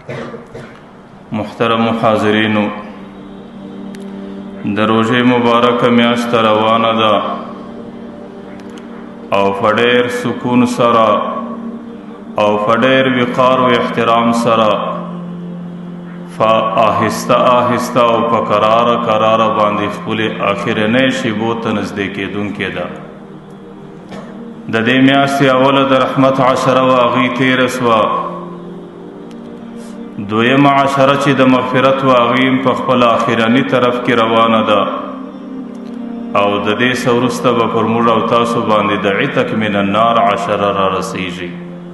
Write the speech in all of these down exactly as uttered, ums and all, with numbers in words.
محترم حاضرینو، د روژې مبارکه میاشت روانه ده او په ډېر سکون سره او په ډېر وقار و احترام سره په آهسته آهسته او په قراره قراره باندې خپلې آخرنۍ شیبو ته نږدې کېدونکې ده. د دې میاشتې اوله د رحمت عشره وه، هغوی تېره سوه. دویمه عشره چې د مغفرت وه، هغوی هم په خپل آخرني طرف کې روانه ده او د دې څه وروسته به پر موږ او تاسو باندې د عتق من النار عشره را رسیږي.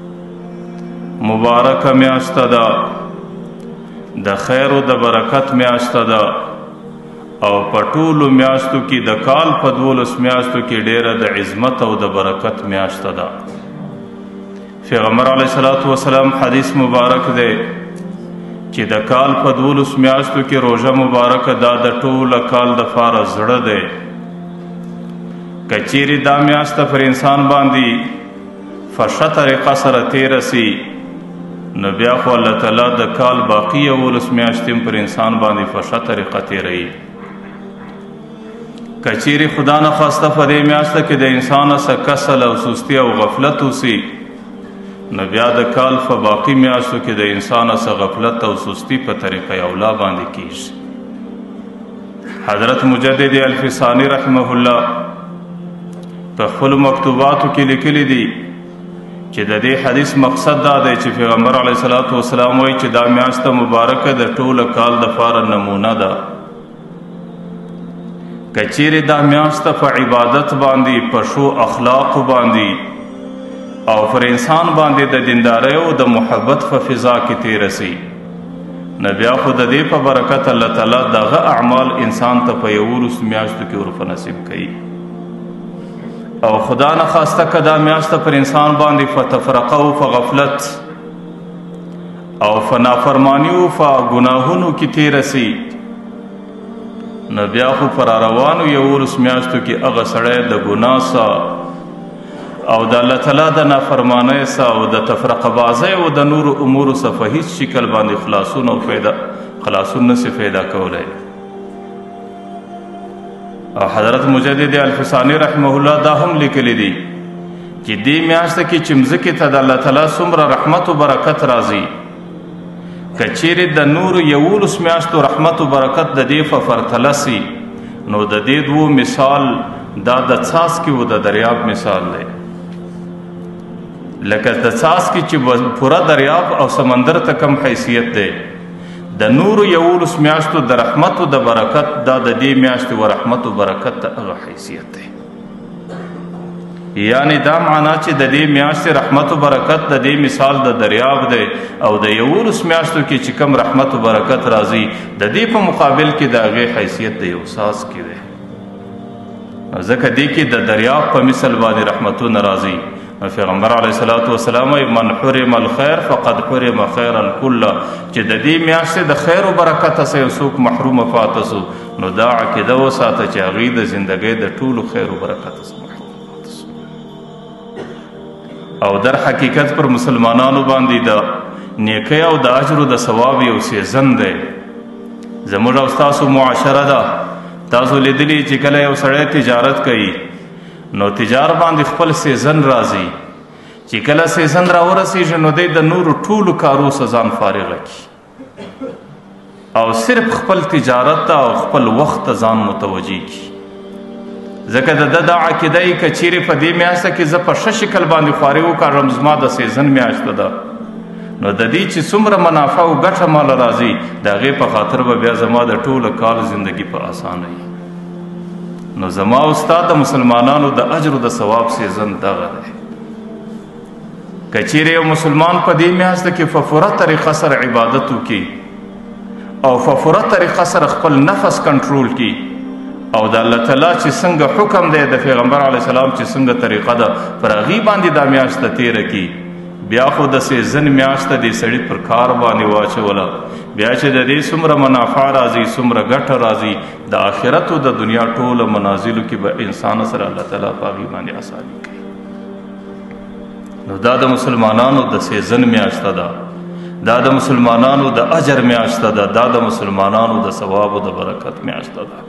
مبارکه میاشته ده، د خیر او د برکت میاشته ده او په ټولو میاشتو کې د کال په دولس میاشتو کې ډیره د عظمت او د برکت میاشته ده. پیغمبر علیه الصلاة والسلام حدیث مبارک دی چې د کال په دولس میاشتو کې روژه مبارکه دا د ټوله کال دپاره زړه دی. که چیرې دا میاشته پر انسان باندې په ښه طریقه سره تېره سي نو بیا خو الله تعالی د کال باقي یولس میاشتې هم پر انسان باندې په ښه طریقه تېروي. که چیرې خدا نخواسته په دې میاشته کې د انسان څه کسل او سستی او غفلت وسي نو بیا د کال په باقي میاشتو کې د انسان څه غفلت او سستی په طریقه اولا باندې کیږي. حضرت مجدد الفسانی رحمه الله په خپلو مکتوباتو کې لیکلی دي چې د دې حدیث مقصد دا دی چې پیغمبر علیه الصلاة والسلام وایي چې دا میاشته مبارکه د ټوله کال دپاره نمونه ده. که چیرې دا میاشته په عبادت باندې، په ښو اخلاقو باندې او پر انسان باندې د دیندارۍ او د محبت په فضا کې تېره سي نو بیا خو د دې په برکت الله تعالی دغه اعمال انسان ته په یولسو میاشتو کې ور په نصیب کوي. او خدا نخواسته که دا میاشته پر انسان باندې په تفرقه او په غفلت او په نافرماني او په ګناهونو کې تېره سي نو بیا خو په راروانو یولسو میاشتو کې هغه سړی د ګناه څخه او د الله تعالی د نافرمانۍ څخه او د تفرقه بازۍ او د نورو امورو څخه په هیڅ شکل باندې خلاصون او فایده خلاصون نسي پیدا کولی. او حضرت مجدد الفسانی رحمه الله دا هم لیکلی دي چې دې میاشته کې چې مځکې ته د الله تعالی څومره رحمت و برکت راځي، که چیرې د نورو یولس میاشتو رحمت و برکت د دې په پرتله سي نو د دې دوو مثال دا د څاڅکي و د دریاب مثال دی. لکه د څاڅکي چې پوره دریاب او سمندر ته کم حیثیت دی، د نورو یولس میاشتو د رحمت و د برکت دا د دې میاشتې و رحمت و برکت ته هغه حیثیت دی. یعنی دا معنا چې د دې میاشتې رحمت و برکت د دې مثال د دریاب دی او د یولس میاشتو کې چې کم رحمت و برکت راځي د دې په مقابل کې د هغې حیثیت د یو څاڅکي دی. ځکه دې کې د دریاب په مثل باندې رحمتونه راځي. پیغمبر علیه الصلاة والسلام من حرم الخیر فقد حرم خیر الکل، چې د دې میاشتې د خیر و برکت څخه یو څوک محروم پاته سو نو دا عقیده وساته چې هغوی د زندګۍ د ټولو خیر و برکت څخه محروم پاته سو. او در حقیقت پر مسلمانانو باندې د نیکۍ او د اجر و د ثواب یو سیزن دی. زموږ او ستاسو معاشره ده، تاسو لیدلی چې کله یو سړی تجارت کوي نو تجار باندې خپل سیزن راځي، چې کله سیزن را ورسیږي نو دی د نورو ټولو کارو څخه ځان فارغه کړي او صرف خپل تجارت ته او خپل وخت ته ځان متوجه کړي. ځکه د ده دا عقیده یي که چیرې په دې میاشته کې زه په ښه شکل باندې خواري وکړم زما د سیزن میاشته ده نو د دې چې څومره منافع او ګټه ماله راځي د هغې په خاطر به بیا زما د ټوله کال زندگی په اسانه وي. نو زما او ستا د مسلمانانو د اجر و د ثواب سیزن دغه دی. که چیرې یو مسلمان په دې میاشته کې په پوره طریقه سره عبادت وکړي او په پوره طریقه سره خپل نفس کنټرول کړي او د الله تعالی چې څنګه حکم دی د پیغمبر علیه السلام چې څنګه طریقه ده پر هغې باندې دا میاشته تېره کړي بیا خو د سیزن میاشته دې سړي پر کار باندې واچوله بیا چې د دې څومره منافع راځي څومره ګټه راځي د آخرت او د دنیا ټوله منازلو کې به انسان سره الله تعالی په هغې باندې اساني کوي. نو دا د مسلمانانو د سیزن میاشته ده. دا د مسلمانانو د اجر میاشته ده، دا د مسلمانانو د ثواب او د برکت میاشته ده،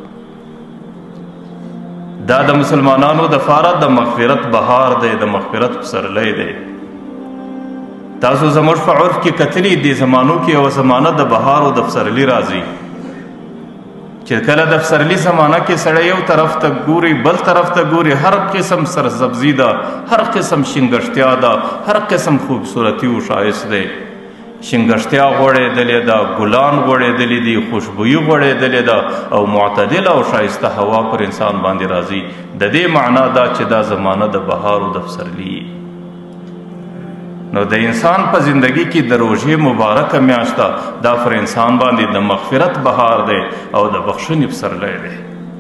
دا د مسلمانانو د فاره د مغفرت بهار دی، د مغفرت پسرلی دی. تاسو زموږ په عرف کې کتلی دې زمانو کې یوه زمانه د بهار او د پسرلي راځي چې کله د پسرلي زمانه کې سړی یو طرف ته ګوري بل طرف ته ګوري، هر قسم سرسبزي ده، هر قسم شنګشتیا ده، هر قسم خوبصورتي او ښایست دی. شنګشتیا غوړېدلې ده، ګلان غوړېدلې دي، خوشبويي غوړېدلې ده او معتدله او ښایسته هوا پر انسان باندې راځي. د دې معنا دا چې دا زمانه د بهار او د پسرلي. نو د انسان په زندگی کې د روژې مبارکه میاشته دا پر انسان باندې د مغفرت بهار دی او د بخښنې پسرلی دی.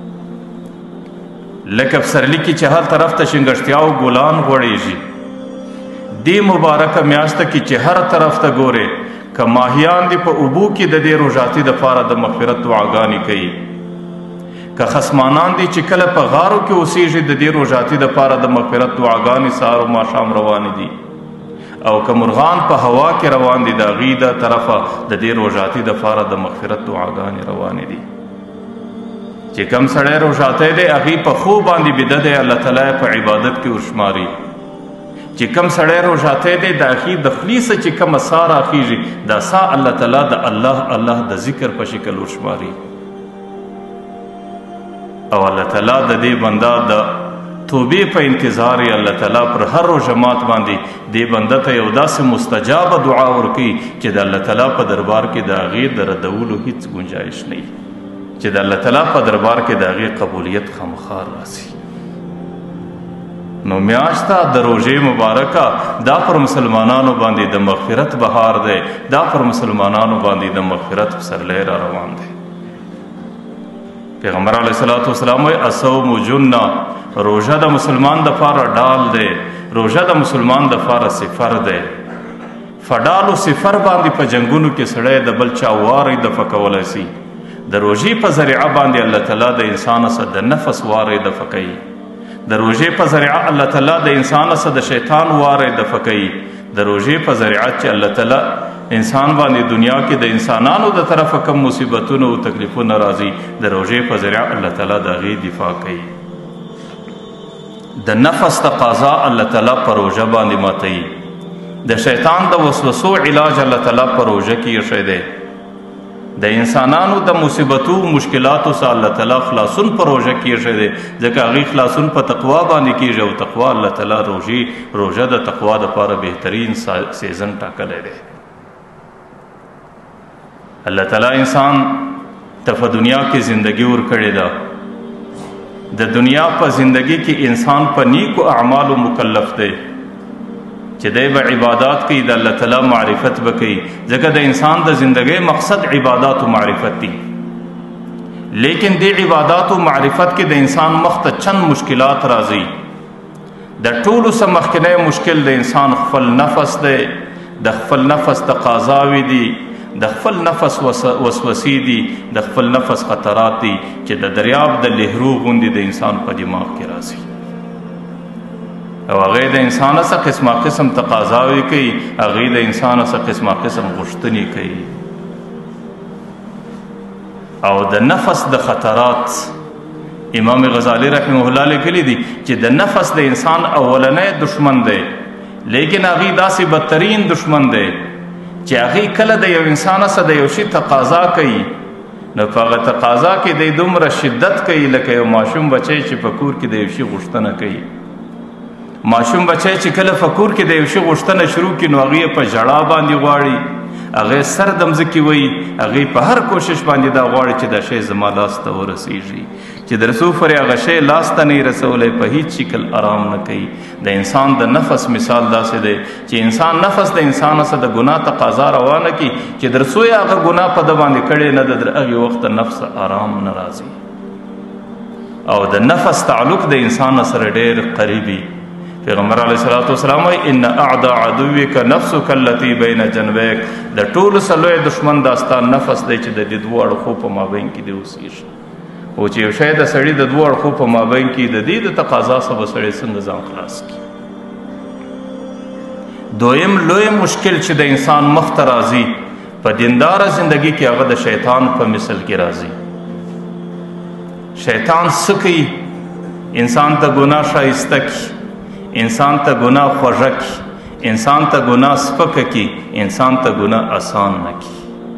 لکه پسرلي کې چې هر طرف ته شنګشتیا او ګلان غوړېږي، دې مبارکه میاشته کې چې هر طرف ته ګورې که ماهیان دي په اوبو کې د دې روژاتي دپاره د مغفرت دعاګانې کوي، که خصمانان دي چې کله په غارو کې اوسېږي د دې روژاتي دپاره د مغفرت دعاګانې سهار او ماښام روانې دي، او که مرغان په هوا کې روان دي د هغې د طرفه د دې روژاتي دپاره د مغفرت دعاګانې روانې دي. چې کم سړی روژاتی دی هغې په خوب باندې بیده دی، الله تعالی په عبادت کې ورشماري. چې کم سړی روژاتی دی د هغې د خولې څه چې کومه ساه راخیږي دا ساه الله تعالی د الله الله د ذکر په شکل ورشماري. او الله تعالی د دې بنده د توبې په انتظار یې الله تعالی پر هر روژه مات باندې دې بنده ته یو داسې مستجابه دعا ورکوي چې د الله تعالی په دربار کې د هغې د ردولو هیڅ ګنجایش نه وي، چې د الله تعالی په دربار کې د هغې قبولیت خامخا راسي. نو میاشته د روژې مبارکه دا پر مسلمانانو باندې د مغفرت بهار دی، دا پر مسلمانانو باندې د مغفرت پسرلی را روان دی. پیغمبر علیه الصلاة والسلام وایي الصوم جنه، روژه د مسلمان دپاره ډال دی، روژه د مسلمان دپاره سفر دی. فډال و سفر باندې په جنګونو کې سړی د بل چا واری دفع کولی سي، د روژې په ذریعه باندې الله تعالی د انسان څخه د نفس واری دفع کوي، د روژې په ذریعه الله تعالی د انسان څخه د شیطان واری دفع کوي، د روژې په ذریعه چې الله تعالی انسان باندې دنیا کې د انسانانو د طرفه کم مصیبتونه او تکلیفونه راځي، د روژې په ذریعه الله تعالی د هغې دفاع کوي. د نفس تقاضا الله تعالی په روژه باندې ماتوي، د شیطان د وسوسو علاج الله تعالی په روژه کې ایښی دی، د انسانانو د مصیبتو مشکلاتو څخه الله تعالی خلاصون په روژه کې ایښی دی، ځکه هغې خلاصون په تقوا باندې کېږي او تقوا الله تعالی روژې روژه د تقوا دپاره بهترین سیزن ټاکلی دی. الله تعالی انسان ته په دنیا کې زندگی ورکړې ده، د دنیا په زندگی کې انسان په نیکو اعمالو مکلف دی چې دی به عبادات کوي، د الله تعالی معرفت به کوي، ځکه د انسان د زندگی مقصد عبادات و معرفت دی. لیکن د عبادات و معرفت کې د انسان مخ ته چند مشکلات راځي. د ټولو څه مخکینی مشکل د انسان خپل نفس دی، د خپل نفس تقاضاوې دي، د خپل نفس وسوسې دي، د خپل نفس خطرات دي چې د دریاب د لهرو غوندې د انسان په دماغ کې راځي، او هغې د انسان څخه قسمه قسم تقاضاوې کوي، هغې د انسان څخه قسمه قسم غوښتنې کوي. او د نفس د خطرات امام غزالی رحمه الله لیکلي دي چې د نفس د انسان اولنی دشمن دی، لیکن هغې داسې بدترین دشمن دی چې هغې کله د یو انسان څخه د یو شي تقاضا کوي نو په هغه تقاضا کې دی دومره شدت کوي لکه یو ماشوم بچی چې په کور کې د یو شي غوښتنه کوي. ماشوم بچی چې کله په کور کې د یو شي غوښتنه شروع کړي نو هغې په ژړا باندې غواړي، هغې سر د مځکې وهي، هغې په هر کوشش باندې دا غواړي چې دا شی زما لاس ته ورسیږي، چې در څو پورې هغه شی لاس ته نه یې رسولی په هیڅ شکل آرام نه کوي. د انسان د نفس مثال داسې دی چې انسان نفس د انسان څخه د ګناه تقاضا روانه کړي چې در څو یې هغه ګناه په ده باندې کړې نه ده، در هغې وخته نفس آرام نه راځي. او د نفس تعلق د انسان سره ډېر قریبي. پیغمبر علیه الصلاة والسلام وایي ان اعدى عدوک نفسک التي بین جنبیک، د ټولو څه لوی دښمن دا ستا نفس دی چې د دې دوو اړخو په مابین کې دی اوسېږي. او چې یو شی د سړي د دوو اړخو په مابین کې د دې د تقاضا څخه به سړی څنګه ځان خلاص کړي. دویم لوی مشکل چې د انسان مخ ته راځي په دینداره زندگی کې هغه د شیطان په مثل کې راځي. شیطان څه کوي؟ انسان ته ګناه ښایسته کړي، انسان ته ګناه خوږه کړي، انسان ته ګناه سپکه کړي، انسان ته ګناه آسان نه کړي.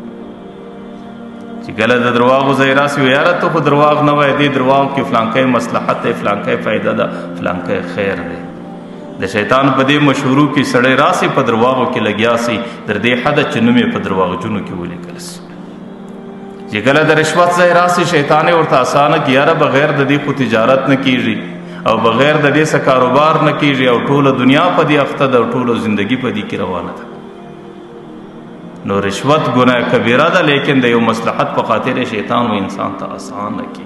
چې کله د درواغو ځای راسي وي یاره ته خو درواغ نه وایې، دې درواغو کې فلانکی مصلحت دی، فلانکی فایده ده، فلانکی خیر دی. د شیطان په دې مشورو کې سړی راسي په درواغو کې لګیا سي تر دې حده چې نوم یې په درواغجنو کې ولیکل سي. چې کله د رشوت ځای راسي شیطان یې ورته اسانه کړي یاره بغیر د دې خو تجارت نه کیږي او بغیر د دې څه کاروبار نه کیږي او ټوله دنیا په دې اخته ده او ټوله زندگی په دې کې روانه ده. نو رشوت ګناه کبیره ده لیکن د یو مصلحت په خاطر شیطان و انسان ته اسانه کړي.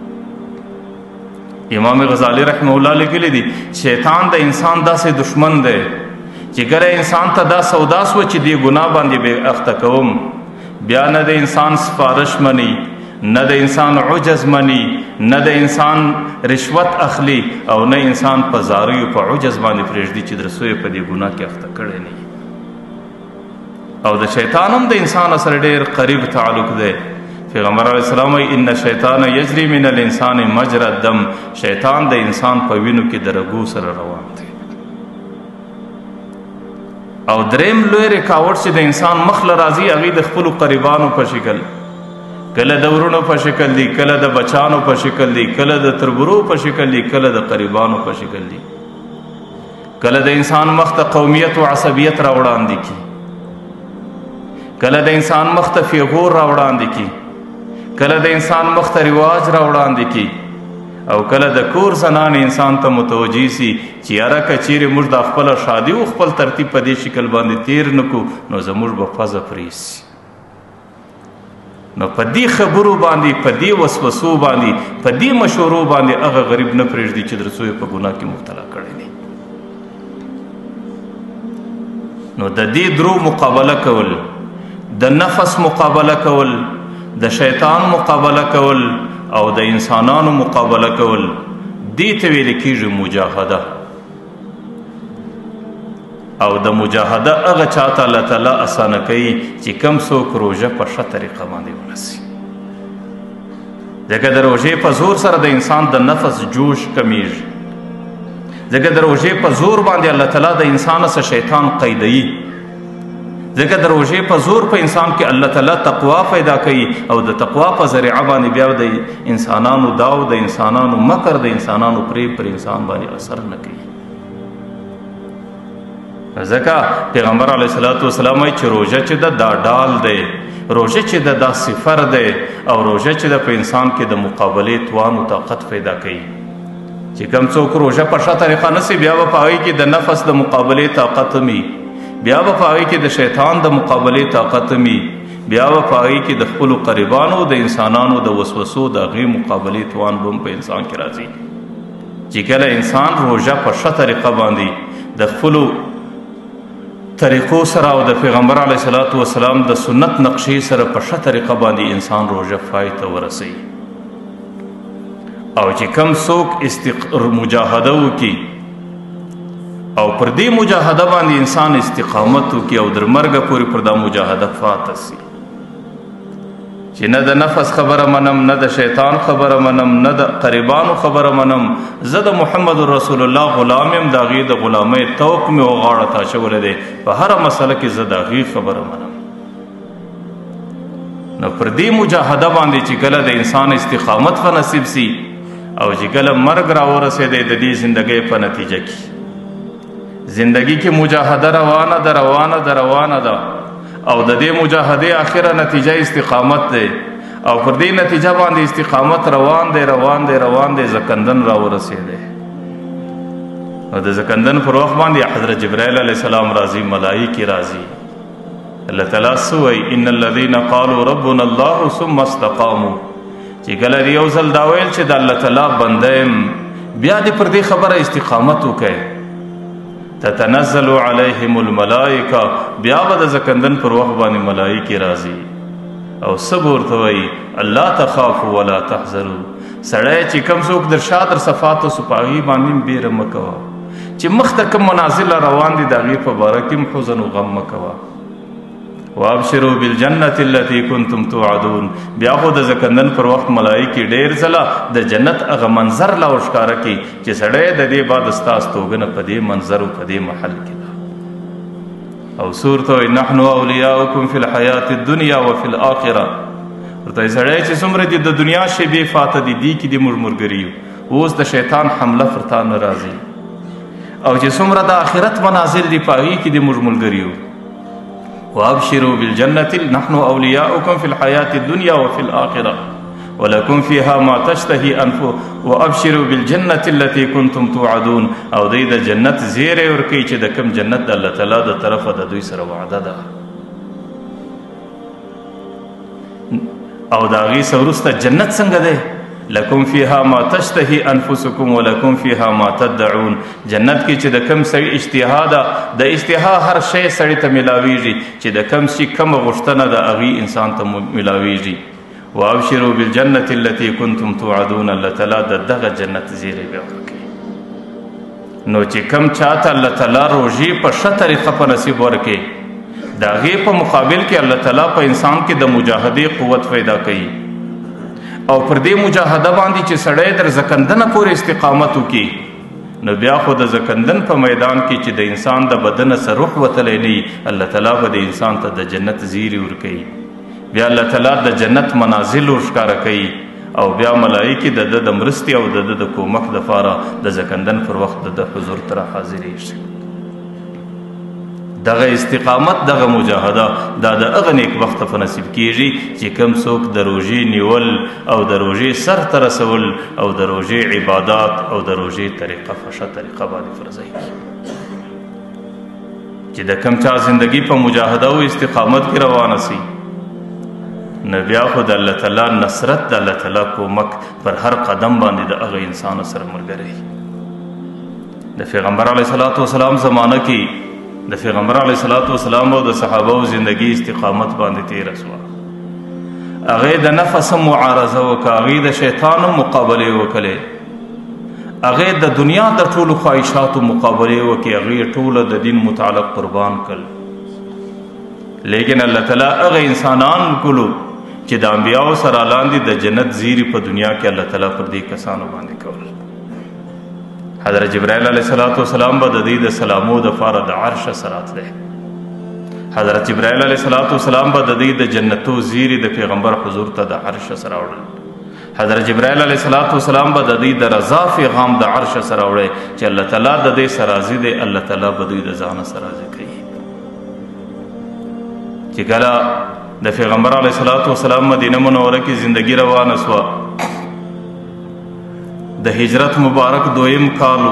امام غزالی رحمه الله لیکلی دی شیطان د انسان داسې دشمن دی چې کله انسان ته دا سودا سوه چې دې ګناه باندې به اخته کوم بیا نه د انسان سفارش مني، نه د انسان عجز مني، نه د انسان رشوت اخلي او نه انسان په زاریو په عجز باندې پرېږدي چې درسو یې په دې ګناه کې اخته کړی نه. او د شیطان هم د انسان سره ډېر قریب تعلق دی. پیغمبر علیه السلام وایي ان شیطان یجری من الانسان مجرى الدم، شیطان د انسان په وینو کې د رګو سره روان دی. او دریم لوی رکاوټ چې د انسان مخ له راځي هغې د خپلو قریبانو په شکل، کله د ورونو په شکل دی، کله د بچانو په شکل دی، کله د تربرو په شکل دی، کله د قریبانو په شکل دی. کله د انسان مخ ته قومیت او عصبیت را وړاندې کي، کله د انسان مخ ته فیغور را وړاندې کي، کله د انسان مخ ته رواج را وړاندې کي، او کله د کور زنان انسان ته متوجي سي چې یاره که چیرې موږ د خپله شادي او خپل ترتیب په دې شکل باندې تیر نه کړو نو زموږ به پزه پرې سي. نو په دې خبرو باندې، په دې وسوسو باندې، په دې مشورو باندې هغه غریب نه پرېږدي چې درڅو یې په ګناه کې مبتلا کړی دی. نو د دې درو مقابله کول، د نفس مقابله کول، د شیطان مقابله کول او د انسانانو مقابله کول، دې ته ویل کېږي مجاهده. او د مجاهده هغه چاته الله تعالی اسانه کوي چې کم څوک روژه په ښه طریقه باندې ونیسي. ځکه د روژې په زور سره د انسان د نفس جوش کمیږي، ځکه د روژې په زور باندې الله تعالی د انسان څخه شیطان قیدوي، ځکه د روژې په زور په انسان کې الله تعالی تقوا پیدا کوي او د تقوا په ذریعه باندې بیا د انسانانو داو، د انسانانو مکر، د انسانانو پریب پر انسان باندې اثر نه کوي. ځکه پیغمبر علیه الصلاۃ والسلام وایي چې روژه چې ده دا ډال دی، روژه چې ده دا صفر دی، او روژه چې ده په انسان کې د مقابلې توان او طاقت پیدا کوي. چې کوم څوک روژه په ښه طریقه نسی بیا به په هغې کې د نفس د مقابلې طاقت وي، بیا به په هغې کې د شیطان د مقابلې طاقت وي، بیا به په هغې کې د خپلو قریبانو د انسانانو د وسوسو د هغې مقابلې توان به هم په انسان کې راځي. چې کله انسان روژه په ښه طریقه باندې د خپلو طریقو سره او د پیغمبر علیه الصلاۃ والسلام د سنت نقشې سره په ښه طریقه باندې انسان روژه پای ته ورسوي. او چې کم څوک استق... مجاهده وکړي او پر دې مجاهده باندې انسان استقامت وکړي او در مرګه پورې پر دا مجاهده پاته سي چې نه د نفس خبره منم، نه د شیطان خبره منم، نه د قریبانو خبره منم، زه د محمد رسول الله غلام یم، د هغې د غلامۍ توق مې وغاړه تا اچولی دی، په هره مسله کې زه د هغې خبره منم. نو پر دې مجاهده باندې چې کله د انسان استقامت په نصیب سي او چې کله مرګ راورسېدی د دې زندګۍ په نتیجه کې زندگی کې مجاهده روانه ده روانه ده روانه ده او د دې مجاهدې آخره نتیجه استقامت دی او پر دې نتیجه باندې استقامت روان دی روان دی روان دی زکندن را ورسېدی. او د زکندن پر وخت باندې حضرت جبرائیل علیه السلام راځي، ملایکې راځي. الله تعالی څه وایي؟ ان الذین قالوا ربنا الله ثم استقاموا. چې کله یو ځل دا ویل چې د الله تعالی بنده یم بیا دې پر دې خبره استقامت وکړئ، تتنزل علیهم الملائکه، بیا به د زکندن پر وخت باندې ملائکې راځي او څه به ورته وایي؟ الله تخافوا ولا تحزنوا. سړی چې کوم څوک در شا در صفاتو سو په هغې باندې هم بیره مه کوه، چې مخ ته کوم منازل روان دي د هغې په باره کې هم حزن و غم مه کوه. وابشروا بالجنة التي كنتم توعدون. بیا خو د زکندن پر وخت ملایکې ډېر ځله د جنت هغه منظر لا ورښکاره کړي چې سړی د دې بعد ستا استوګنه په دې منظر او په دې محل کې ده. او سورته وایي نحن اولیاؤکم فی الحیات الدنیا وفی الآخرة. ورته وایي سړی چې څومره دي د دنیا شیبې فاته دي دي کې دي موږ ملګري یو. اوس د شیطان حمله پر تا نه راځي. او چې څومره د آخرت منازل دي په هغې کې دي موږ ملګري یو. وابشروا بالجنة نحن أولياؤكم في الحياة الدنيا وفي الآخرة ولكم فيها ما تشتهي أنفسكم وابشروا بالجنة التي كنتم توعدون. او دی د جنت زیری ورکوي چې د کوم جنت د الله تعالی د طرفه د دوی سره وعده ده. او د هغې څه وروسته جنت څنګه دی؟ لکم فیها ما تشتهی انفسکم ولکم فیها ما تدعون. جنت کې چې د کم سړي اشتها ده د اشتها هر شی سړي ته میلاویږي چې د کم شي کومه غوښتنه ده هغې انسان ته میلاویږي. وابشروا بالجنة التي كنتم توعدون. الله تعالی د دغه جنت زیری بیا ورکوي. نو چې کم چاته الله تعالی روژې په ښه طریقه په نصیب ورکوي د هغې په مقابل کې الله تعالی په انسان کې د مجاهدې قوت پیدا کوي. او پر دې مجاهده باندې چې سړی در زکندنه پورې استقامت وکړي نو بیا خو د زکندن په میدان کې چې د انسان د بدن سره روح وتلی نه وي الله تعالی به د انسان ته د جنت زیری ورکوي. بیا الله تعالی د جنت منازل ورښکاره کوي او بیا ملایکې د ده د مرستې او د ده د کومک دپاره د زکندن پر وخت د ده حضور ته راحاضرېږي. دغه استقامت دغه مجاهده دا د هغه نیک وخته په نصیب کیږي چې کوم څوک د روژې نیول او د روژې سر ته رسول او د روژې عبادات او د روژې طریقه په ښه طریقه باندې فرضوي. چې د کوم چا زندگی په مجاهده او استقامت کې روانه سي نو بیا خو د الله تعالی نصرت د الله تعالی کومک پر هر قدم باندې د هغه انسان سره ملګری. د پیغمبر علیه الصلاة والسلام زمانه کې د پیغمبر علیه الصلاة والسلام او د صحابهو زندگی استقامت باندې تیره سوه. هغې د نفس هم معارضه وکړه، هغې د شیطان هم مقابلې وکړې، هغې د دنیا د ټولو خواهشاتو مقابلې وکړې، هغې ټوله د دین متعلق قربان کړل. لیکن الله تعالی هغه انسانان کړو چې د انبیاو سره لاندې د جنت زیری په دنیا کې الله تعالی پر دې کسانو باندې کول. حضرت جبرائیل علیه الصلاة والسلام به د دې د سلامو دپاره د عرش سره راتلی. حضرت جبرائیل علیه الصلاة والسلام به د دې د جنتو زیری د پیغمبر حضور ته د عرش سره وړل. حضرت جبرائیل علیه الصلاة والسلام به د دې د رضا پیغام د عرش سره وړی چې الله تعالی د دې سره راضي دی، الله تعالی به دوی د ځانه سره راضي کوي. چې کله د پیغمبر علیه الصلاة والسلام مدینه منوره کې زندگی روانه سوه، د هجرت مبارک دویم کالو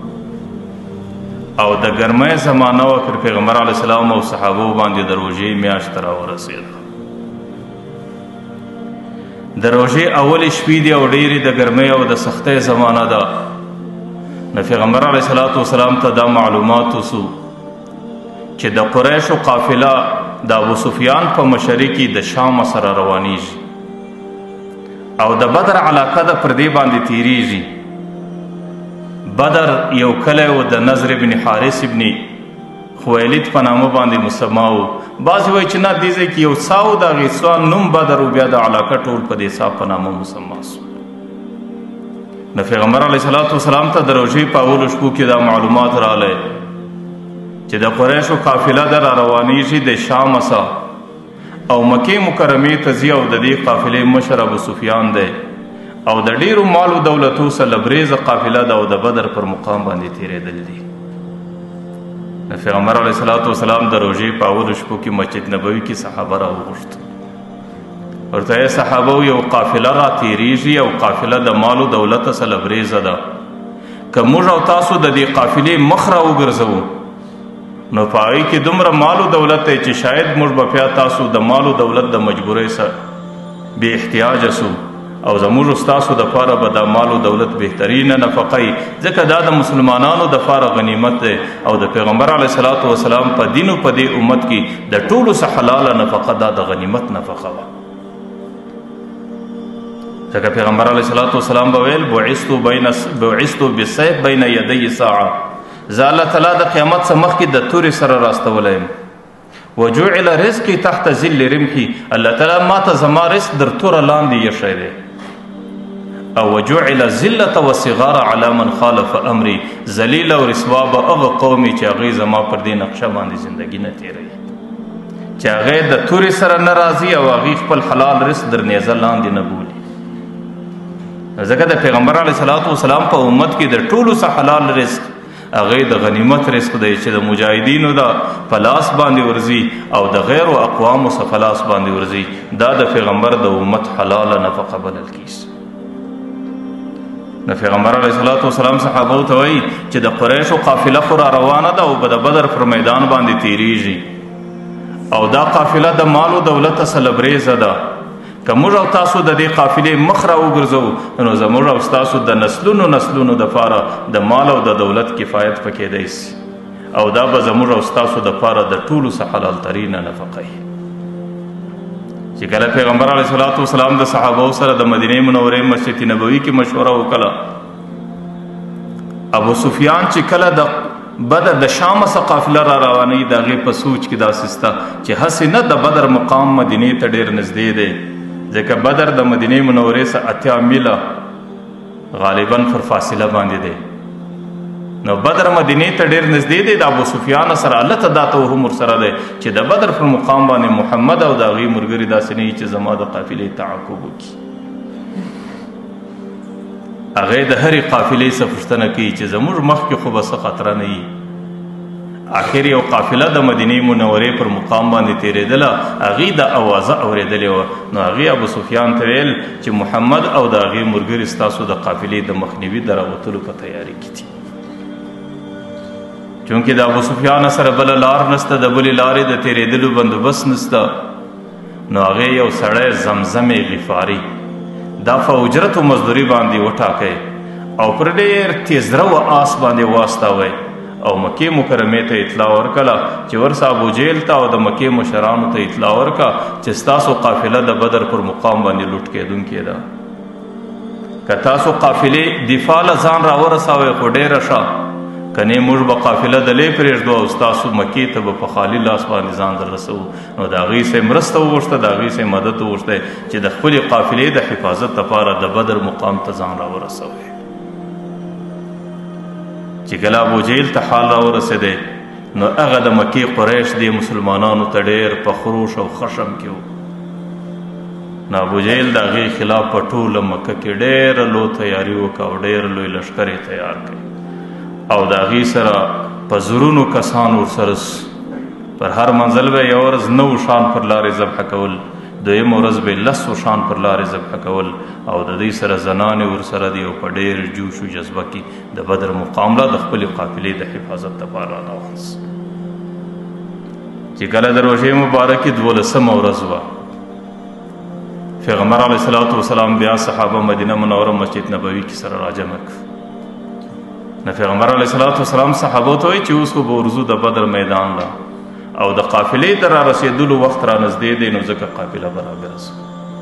او د ګرمۍ زمانه وه، پر پیغمبر علیه السلام او صحابو باندې د روژې میاشت راورسېده. د روژې اولې شپې دي او ډېرې د ګرمۍ او د سختۍ زمانه ده. نو پیغمبر علیه الصلاة والسلام ته دا معلومات وسو چې د قریشو قافله د ابو سفیان په مشرۍ کې د شام سره روانیږي او د بدر علاقه ده پر دې باندې تیریږي. بدر یو کلی و د نضر ابن حارث ابن خویلد په نامه باندې مسما و. بعضې وایي چې نه دې ځای کې یو څا و د هغې څا نوم بدر و، بیا د علاقه ټول په دې څا په نامه مسما سو. نو پیغمبر علیه الصلاة والسلام ته د روژې په اولو شپو کې دا معلومات رالی چې د قریشو قافله ده را روانیږي د شام څخه او مکې مکرمې ته ځي او د دې قافلې مشر ابو سفیان دی او د ډیرو مالو دولتو سره لبریزه قافله ده او د بدر پر مقام باندې تیرېدل دي. د پیغمبر علیه الصلاة والسلام د روژې په اولو شپو کې مسجد نبوي کې صحابه راوغوښت، ورته یې صحابه یو قافله را تیریږي او قافله د مالو دولت سره لبریزه ده، که موږ او تاسو د دې قافلې مخ را وګرځوو نو په هغې کې دومره مالو دولت دی چې شاید موږ به بیا تاسو د مالو دولت د مجبورۍ سره بې احتیاجه سو او زموږ ستاسو دپاره به دا مالو دولت بهترینه نفقه وي، ځکه دا د مسلمانانو دپاره غنیمت دی او د پیغمبر علیه الصلاة والسلام په دین او په دې امت کې د ټولو څه حلاله نفقه دا د غنیمت نفقه وه. ځکه پیغمبر علیه الصلاة والسلام به ویل بعثت بالسیف بین یدی ساعه، زه الله تعالی د قیامت څخه مخکې د تورې سره راستولی یم وجعل رزقي تحت ظل رمحي الله تعالی ما ته زما رزق در توره لاندې ایښی دی او وجعل الذلة والصغار على من خالف امري ذلیل او رسوا به هغه قوم چې هغوی زما پر دې نقشه باندې زندګي نه تېروي چې هغې د تورې سره نه راځي او هغوی خپل حلال رزق در نیزه لاندې نه بولي ځکه د پیغمبر علیه صلات وسلام په امت کې د ټولو څه حلال رزق هغې د غنیمت رزق دی چې د مجاهدینو د په لاس باندې ورځي او د غیرو اقوامو څخه په لاس باندې ورځي دا د پیغمبر د امت حلاله نفقه بلل کیږي د پیغمبر علیه صلات وسلام صحابو ته وایي چې د قریشو قافله خو را روانه ده او به د بدر پر میدان باندې تیریږي او دا قافله د مال و دولت سلبریزه ده که موږ او تاسو د دې قافلې مخ را وګرځو نو زموږ او ستاسو د نسلونو نسلونو دپاره د مال او د دولت کفایت پکې دی سي او دا به زموږ او ستاسو دپاره د ټولو څه حلال ترینه نفقه وي چې کله پیغمبر علیه صلات وسلام د صحابو سره د مدینې منورې مسجد نبوي کې مشوره وکړه ابو سفیان چې کله د بدر د شام څخه قافله را روانوي د هغې په سوچ کې داسې سته چې هسې نه د بدر مقام مدینې ته ډېر نږدې دی ځکه بدر د مدینې منورې څخه اتیا میله غالبا پر فاصله باندې دی نو بدر مدینې ته ډېر نږدې دی د ابو سفیان سره هلته دا توهم ورسره دی چې د بدر پر مقام باندې محمد او د هغې ملګري داسې نه وي چې زما د قافلې تعقب وکړي هغې د هرې قافلې څه پوښتنه کوي چې زموږ مخکې خو به څه خطره نه وي آخر یو قافله د مدینې منورې پر مقام باندې تېرېدله هغې د اوازه اورېدلې وه نو هغې ابو سفیان ته ویل چې محمد او د هغې ملګري ستاسو د قافلې د مخنیوي د راوتلو په تیاري کې دي چونکې د ابو سفیان سره بله لار نسته د بلې لارې د تېرېدلو بندوبست نسته نو هغې یو سړی زمزم غفاري دا په اجرت و مزدوري باندې وټاکئ او پر ډېر تیزره و آس باندې واستوئ او مکې مکرمې ته اطلاع ورکړه چې ورسه ابوجهل ته او د مکې مشرانو ته اطلاع ورکړه چې ستاسو قافله د بدر پر مقام باندې لوټ کېدونکې ده که تاسو قافلې دفاع له ځان راورسوئ خو ډېره ښه کنې موږ به قافله دلې پرېږدو او ستاسو مکې ته به په خالي لاس باندې ځان در رسوو نو د هغوی څخه مرسته وغوښته د هغوی څخه مدد وغوښتی چې د خپلې قافلې د حفاظت لپاره د بدر مقام ته ځان راورسوئ چې کله ابوجهل ته حال راورسېدی نو هغه د مکې قریش دې مسلمانانو ته ډېر په خروش او خشم کې و نو ابوجهل د هغې خلاف په ټوله مکه کې ډېره لو تیاري وکړه او ډېر لوی لښکر یې تیار کړی او د هغې سره په زرونو کسان ورسره پر هر منزل به یو ورځ نو شان پر لارې ذبح کول دویمه ورځ به لسو شان پر لارې ذبح کول او د دوی سره زنانې ورسره دي او په ډېر جوش و جذبه کې د بدر مقامله د خپلې قافلې د حفاظت لپاره راوخیست چې کله د روژې مبارکې دولسمه ورځ وه پیغمبر علیه صلات وسلام بیا صحابه مدینه منوره مسجد نبوي کې سره راجمع کړ نو پیغمبر علیه صلات وسلام صحابو ته وایي چې اوس خو به ورځو د بدر میدان له او د قافلې ته را رسېدلو وخت را نږدې دی نو ځکه قافله برابره شوه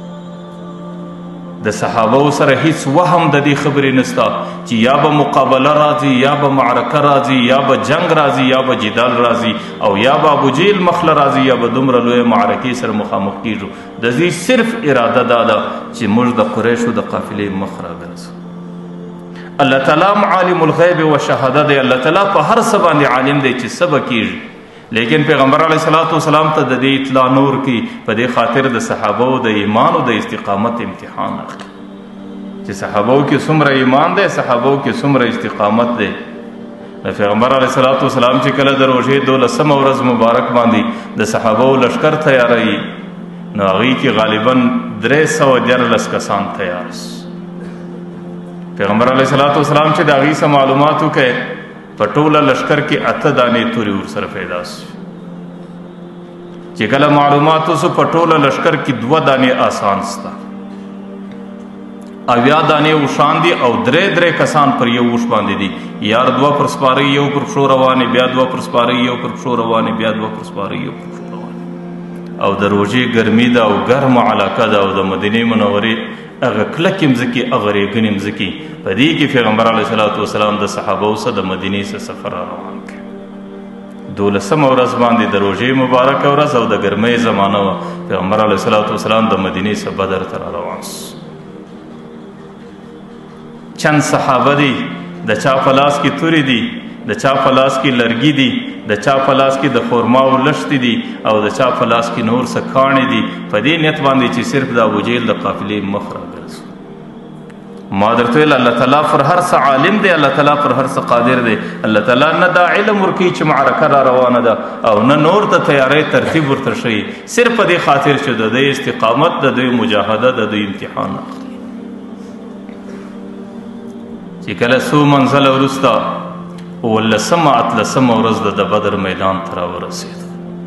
د صحابو سره هیڅ وهم د دې خبرې نسته چې یا به مقابله راځي یا به معرکه راځي یا به جنگ راځي یا به جدال راځي او یا به ابوجهل مخله راځي یا به دومره لویه معرکې سره مخامخ کیږو د دې صرف اراده دا ده چې موږ د قریشو د قافلې مخ راګرځو الله تعالی عالم الغیب و شهاده دی الله تعالی په هر څه باندې عالم دی چې څه به کیږي لیکن پیغمبر علیه صلات وسلام ته د دې اطلاع نور کی په دې خاطر د صحابو د ایمان او د استقامت امتحان اخلي چې صحابو کې څومره ایمان دی صحابو کې څومره استقامت دی د پیغمبر علیه صلات وسلام چې کله د روژې دولسمه ورځ مبارک باندې د صحابو لښکر تیاروي نو هغوی کې غالبا درې سوه دیارلس کسان تیار پیغمبر علیه صلات وسلام چې د هغوی څه معلومات وکړي په ټوله لشکر کې اته دانې تورې ورسره پیدا سوې چې کله معلومات وسو په ټوله لشکر کې دوه دانې آسان سته اویا دانې اوښان دي او درې درې کسان پر یو اوښ باندې دي یار دوه پر سپاره یو پر پښو روانې بیا دوه پر سپاره یو پر پښو روانې بیا دوه پر سپاره یو پر پښو روانې او د روژې ګرمي ده او ګرمه علاقه ده او د مدینې منورې هغه کلکې مځکې هغه ریګنې مځکې په دې کې پیغمبر علیه صلات وسلام د صحابو سره د مدینې څخه سفر را روان کړ. دولسمه ورځ باندې د روژې مبارکه ورځ او د ګرمۍ زمانه وه. پیغمبر علیه صلات وسلام د مدینې څخه بدر ته را روان سو. چند صحابه دي، د چا په لاس کې تورې دي، د چا په لاس کې لرګي دي، د چا په لاس کې د خورماو لښتې دي او د چا په لاس کې نور څه کاڼې دي، په دې نیت باندې چې صرف د ابوجهل د قافلې مخ راګرځو. ما درته ویل الله تعالی پر هر څه عالم دی، الله تعالی پر هر څه قادر دی. الله تعالی نه دا علم ورکوي چې معرکه را روانه ده او نه نور د تیاری ترتیب ورته ښیي، صرف په دې خاطر چې د دوی استقامت، د دوی مجاهده، د دوی امتحان اخلي. چې کله څو منزله وروسته اوولسمه اتلسمه ورځ د بدر میدان ته راورسېدو.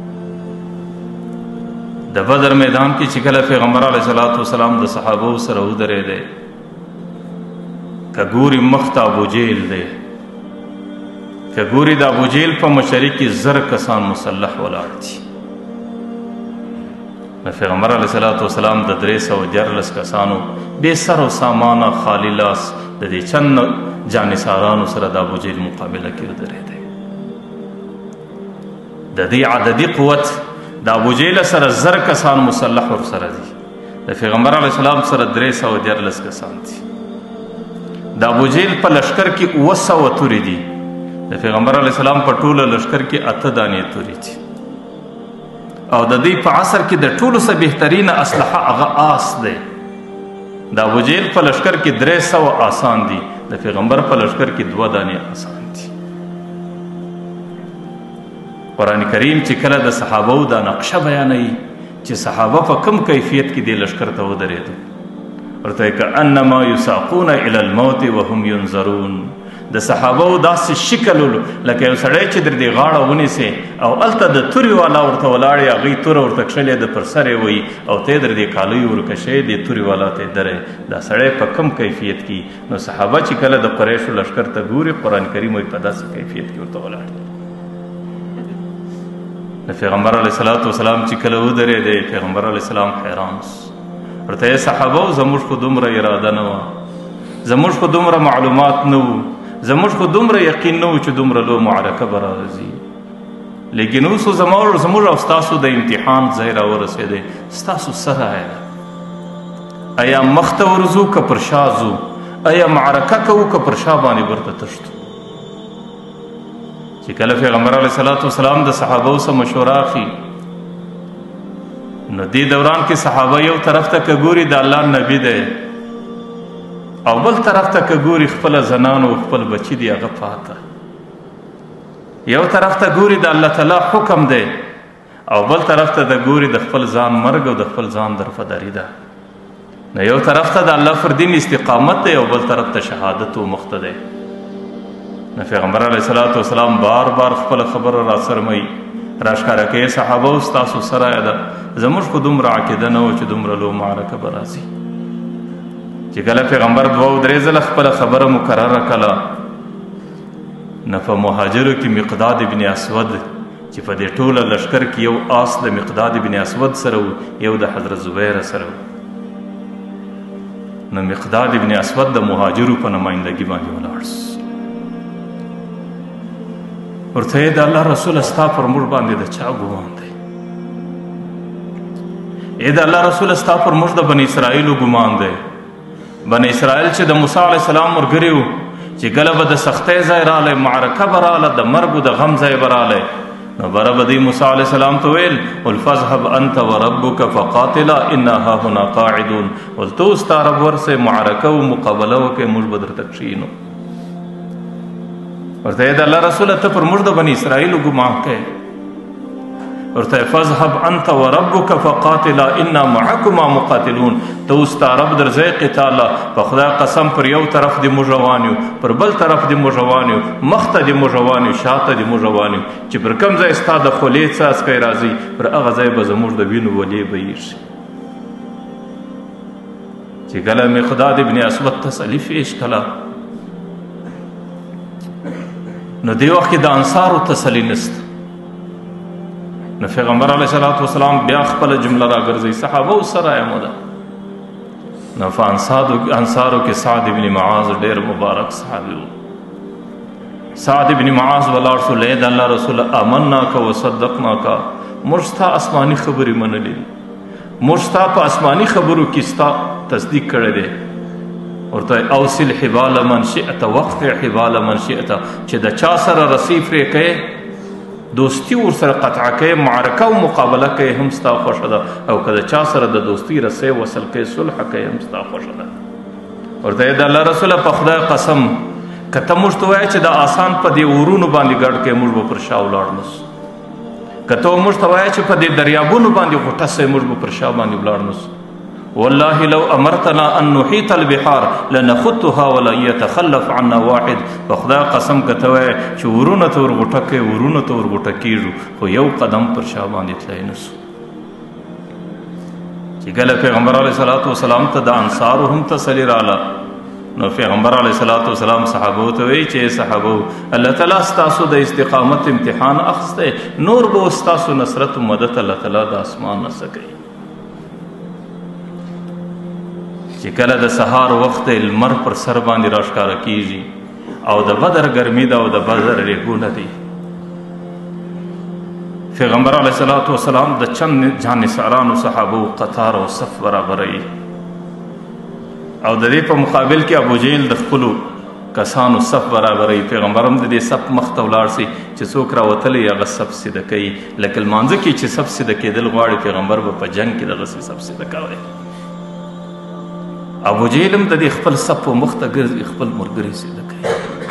د بدر میدان کې چې کله پیغمبر علیه صلات وسلام د صحابو سره ودرېدی، که ګوري مخ ته ابوجهل دی، که ګوري د ابوجهل په مشري کې زر کسان مسلح ولاړ دي. نو پیغمبر علیه صلات وسلام د درې سوه دیارلس کسانو بې سر و سامانه خالی لاس د دې چند جانثارانو سره د ابوجهل مقابله کې ودرېدی. د دې عددي قوت د ابوجهل سره زر کسان مسلح ورسره دي، د پیغمبر علیه السلام سره درې سوه دیارلس کسان دي. د ابوجهل په لشکر کې اوه سوه تورې دي، د پیغمبر علیه السلام په ټوله لشکر کې اته دانې تورې دي. او د دوی په عصر کې د ټولو څه بهترینه اسلحه هغه آس دی. د ابوجهل په لشکر کې درې سوه آسان دي، د پیغمبر په لشکر کې دوه دانې آسان دي. قرآن کریم چې کله د صحابو دا نقشه بیانوي چې صحابه په کم کیفیت کې دې لشکر ته ودرېدو، ورته کأنما یساقون الی الموت وهم ینظرون. د صحابو داسې شکل لکه یو سړی چې در دې غاړه ونیسې او هلته د تورې والا ورته ولاړې، هغوی توره ورته کښلې ده، پر سر یې وهي او ته یې در دې کالۍ ورکشې، دې تورې والا ته یې دری. دا سړی په کم کیفیت کې؟ نو صحابه چې کله د قریشو لښکر ته ګوري، قرآن کریم وایي په داسې کیفیت کې ورته ولاړ دي. د پیغمبر علیه صلات وسلام چې کله ودرېدی، پیغمبر علیه السلام حیران سو. ورته یې صحابو زموږ خو دومره اراده نه وه، زموږ خو دومره معلومات نه وو، زموږ خو دومره یقین نه و چې دومره لو معرکه به راځي، لیکن اوس زموږ او ستاسو د امتحان ځای راورسېدی. ستاسو څه رایه ده؟ آیا مخ ته ورځو که پر شا ځو؟ آیا معرکه کوو که پر شا باندې ورته تښتو؟ چې کله پیغمبر علیه صلات وسلام د صحابو سره مشوره اخلي، نو دې دوران کې صحابه یو طرف ته که ګوري د الله نبی دی، او بل طرف ته که ګوري خپله زنانو او خپل بچي دي هغه پاته. یو طرف ته ګوري د الله تعالی حکم دی، او بل طرف ته د ګوري د خپل ځان مرګ او د خپل ځان درفداري ده. نو یو طرف ته د الله پر دین استقامت دی او بل طرف ته شهادت و مخته دی. نو پیغمبر علیه صلات وسلام بار بار خپله خبره را څرموي، راښکاره کوي صحابه او ستاسو سره ده، زموږ خو دومره عقیده نه وه چې دومره لو معرکه به راځي. چې کله پیغمبر دوه او درې ځله خپله خبره مکرره کړه، نه په مهاجرو کې مقداد ابن اسود چې په دې ټوله لښکر کې یو آس د مقداد ابن اسود سره و، یو د حضرت زبیر سره و. نو مقداد ابن اسود د مهاجرو په نمایندګي باندې ولاړ سو. ورته یې د الله رسوله ستا پر موږ باندې د چا ګمان دی؟ ای د الله رسوله ستا پر موږ د بني اسرائیلو ګمان دی. بني اسرائیل چې د موسی علیه السلام ملګري وو، چې کله به د سختۍ ځای رالی، معرکه به راله، د مرګ د غم ځای به رالی، نو بره به دوی موسی علیه السلام ته ویل قل فاذهب انت وربک فقاتلا انا هاهنا قاعدون. ول ته ستا رب ورسې معرکه و مقابله وکړئ، موږ به درته کښېنو. ورته یې د الله رسوله ته پر موږ د بني اسرائیلو ګمان کوې؟ ورته فاذهب انت وربک فقاتلا انا معکما مقاتلون. ته اوس ستا رب درځئ قتال له، په خدای قسم پر یو طرف دې موږ روان یو، پر بل طرف دې موږ روان یو، مخته دې موږ روان یو، شاته دې موږ روان یو، چې پر کوم ځای ستا د خولې څاڅکی راځي، پر هغه ځای به زموږ د وینو ولې بهیږي. چې کله مقداد ابن اسود تسلي پیش کړه، نو دې وخت کې د انصارو تسلي نسته. نو پیغمبر علیه صلات وسلام بیا خپله جمله راګرځوي، صحابه سره یم ده، نو په انصارو کې سعد ابن معاذ ډېر مبارک صحابي و. سعد ابن معاذ ولاړ شو، له د الله رسول آمنا کا وصدقنا کا، موږ ستا آسماني خبرې منلې، موږ ستا په آسماني خبرو کې ستا تصدیق کړی دی. ورته اوصل حبال من شئت وقطع حبال من شئت، چې د چا سره رسی پرې کوې، دوستی ورسره قطع کوې، معرکه او مقابله کوې، هم ستا خوښه ده، او که د چا سره د دوستي رسی وصل کوې، صلح کوې، هم ستا خوښه ده. ورته د الله رسوله په خدای قسم که ته موږ ته وایې چې د آسان په دې ورونو باندې ګډ کې موږ به پر شا ولاړ نسو، که ته موږ ته وایې چې په دې دریابونو باندې غوټه سئ موږ به پر شا باندې ولاړ نسو. والله لو امرتنا ان نحيط البحار لنخطها ولن يتخلف عنا واحد. په خدای قسم که ته وایې چې ورونه ته ورغوټه کوې، ورونه ته ورغوټه کېږو، خو یو قدم پر شا باندې تللی نسو. چې کله پیغمبر علیه صلات وسلام ته د انصارو هم تسلي راله، نو پیغمبر علیه صلات وسلام صحابو ته وایي چې صحابو الله تعالی ستاسو د استقامت امتحان اخیستی، نور به ستاسو نصرت و مدد الله تعالی د اسمان نه څه کوي. چې کله د سهار وخت لمر پر سر باندې راښکاره کیږي او د بدر ګرمي ده او د بدر ریګونه دي، پیغمبر علیه صلات وسلام د چند جانثارانو صحابو قطار او صف برابروي، او د دې په مقابل کې ابو جهل د خپلو کسانو صف برابروي. پیغمبر هم د دې صف مخ ته ولاړ سي چې څوک راوتلی هغه صف سیده کوي، لکه لمانځه کې چې صف سیده کېدل غواړي، پیغمبر به په جنګ کې دغسې صف سیده کوی. ابو جهل هم د دې خپل صف په مخ ته ګرځي، خپل ملګري سیده کوي.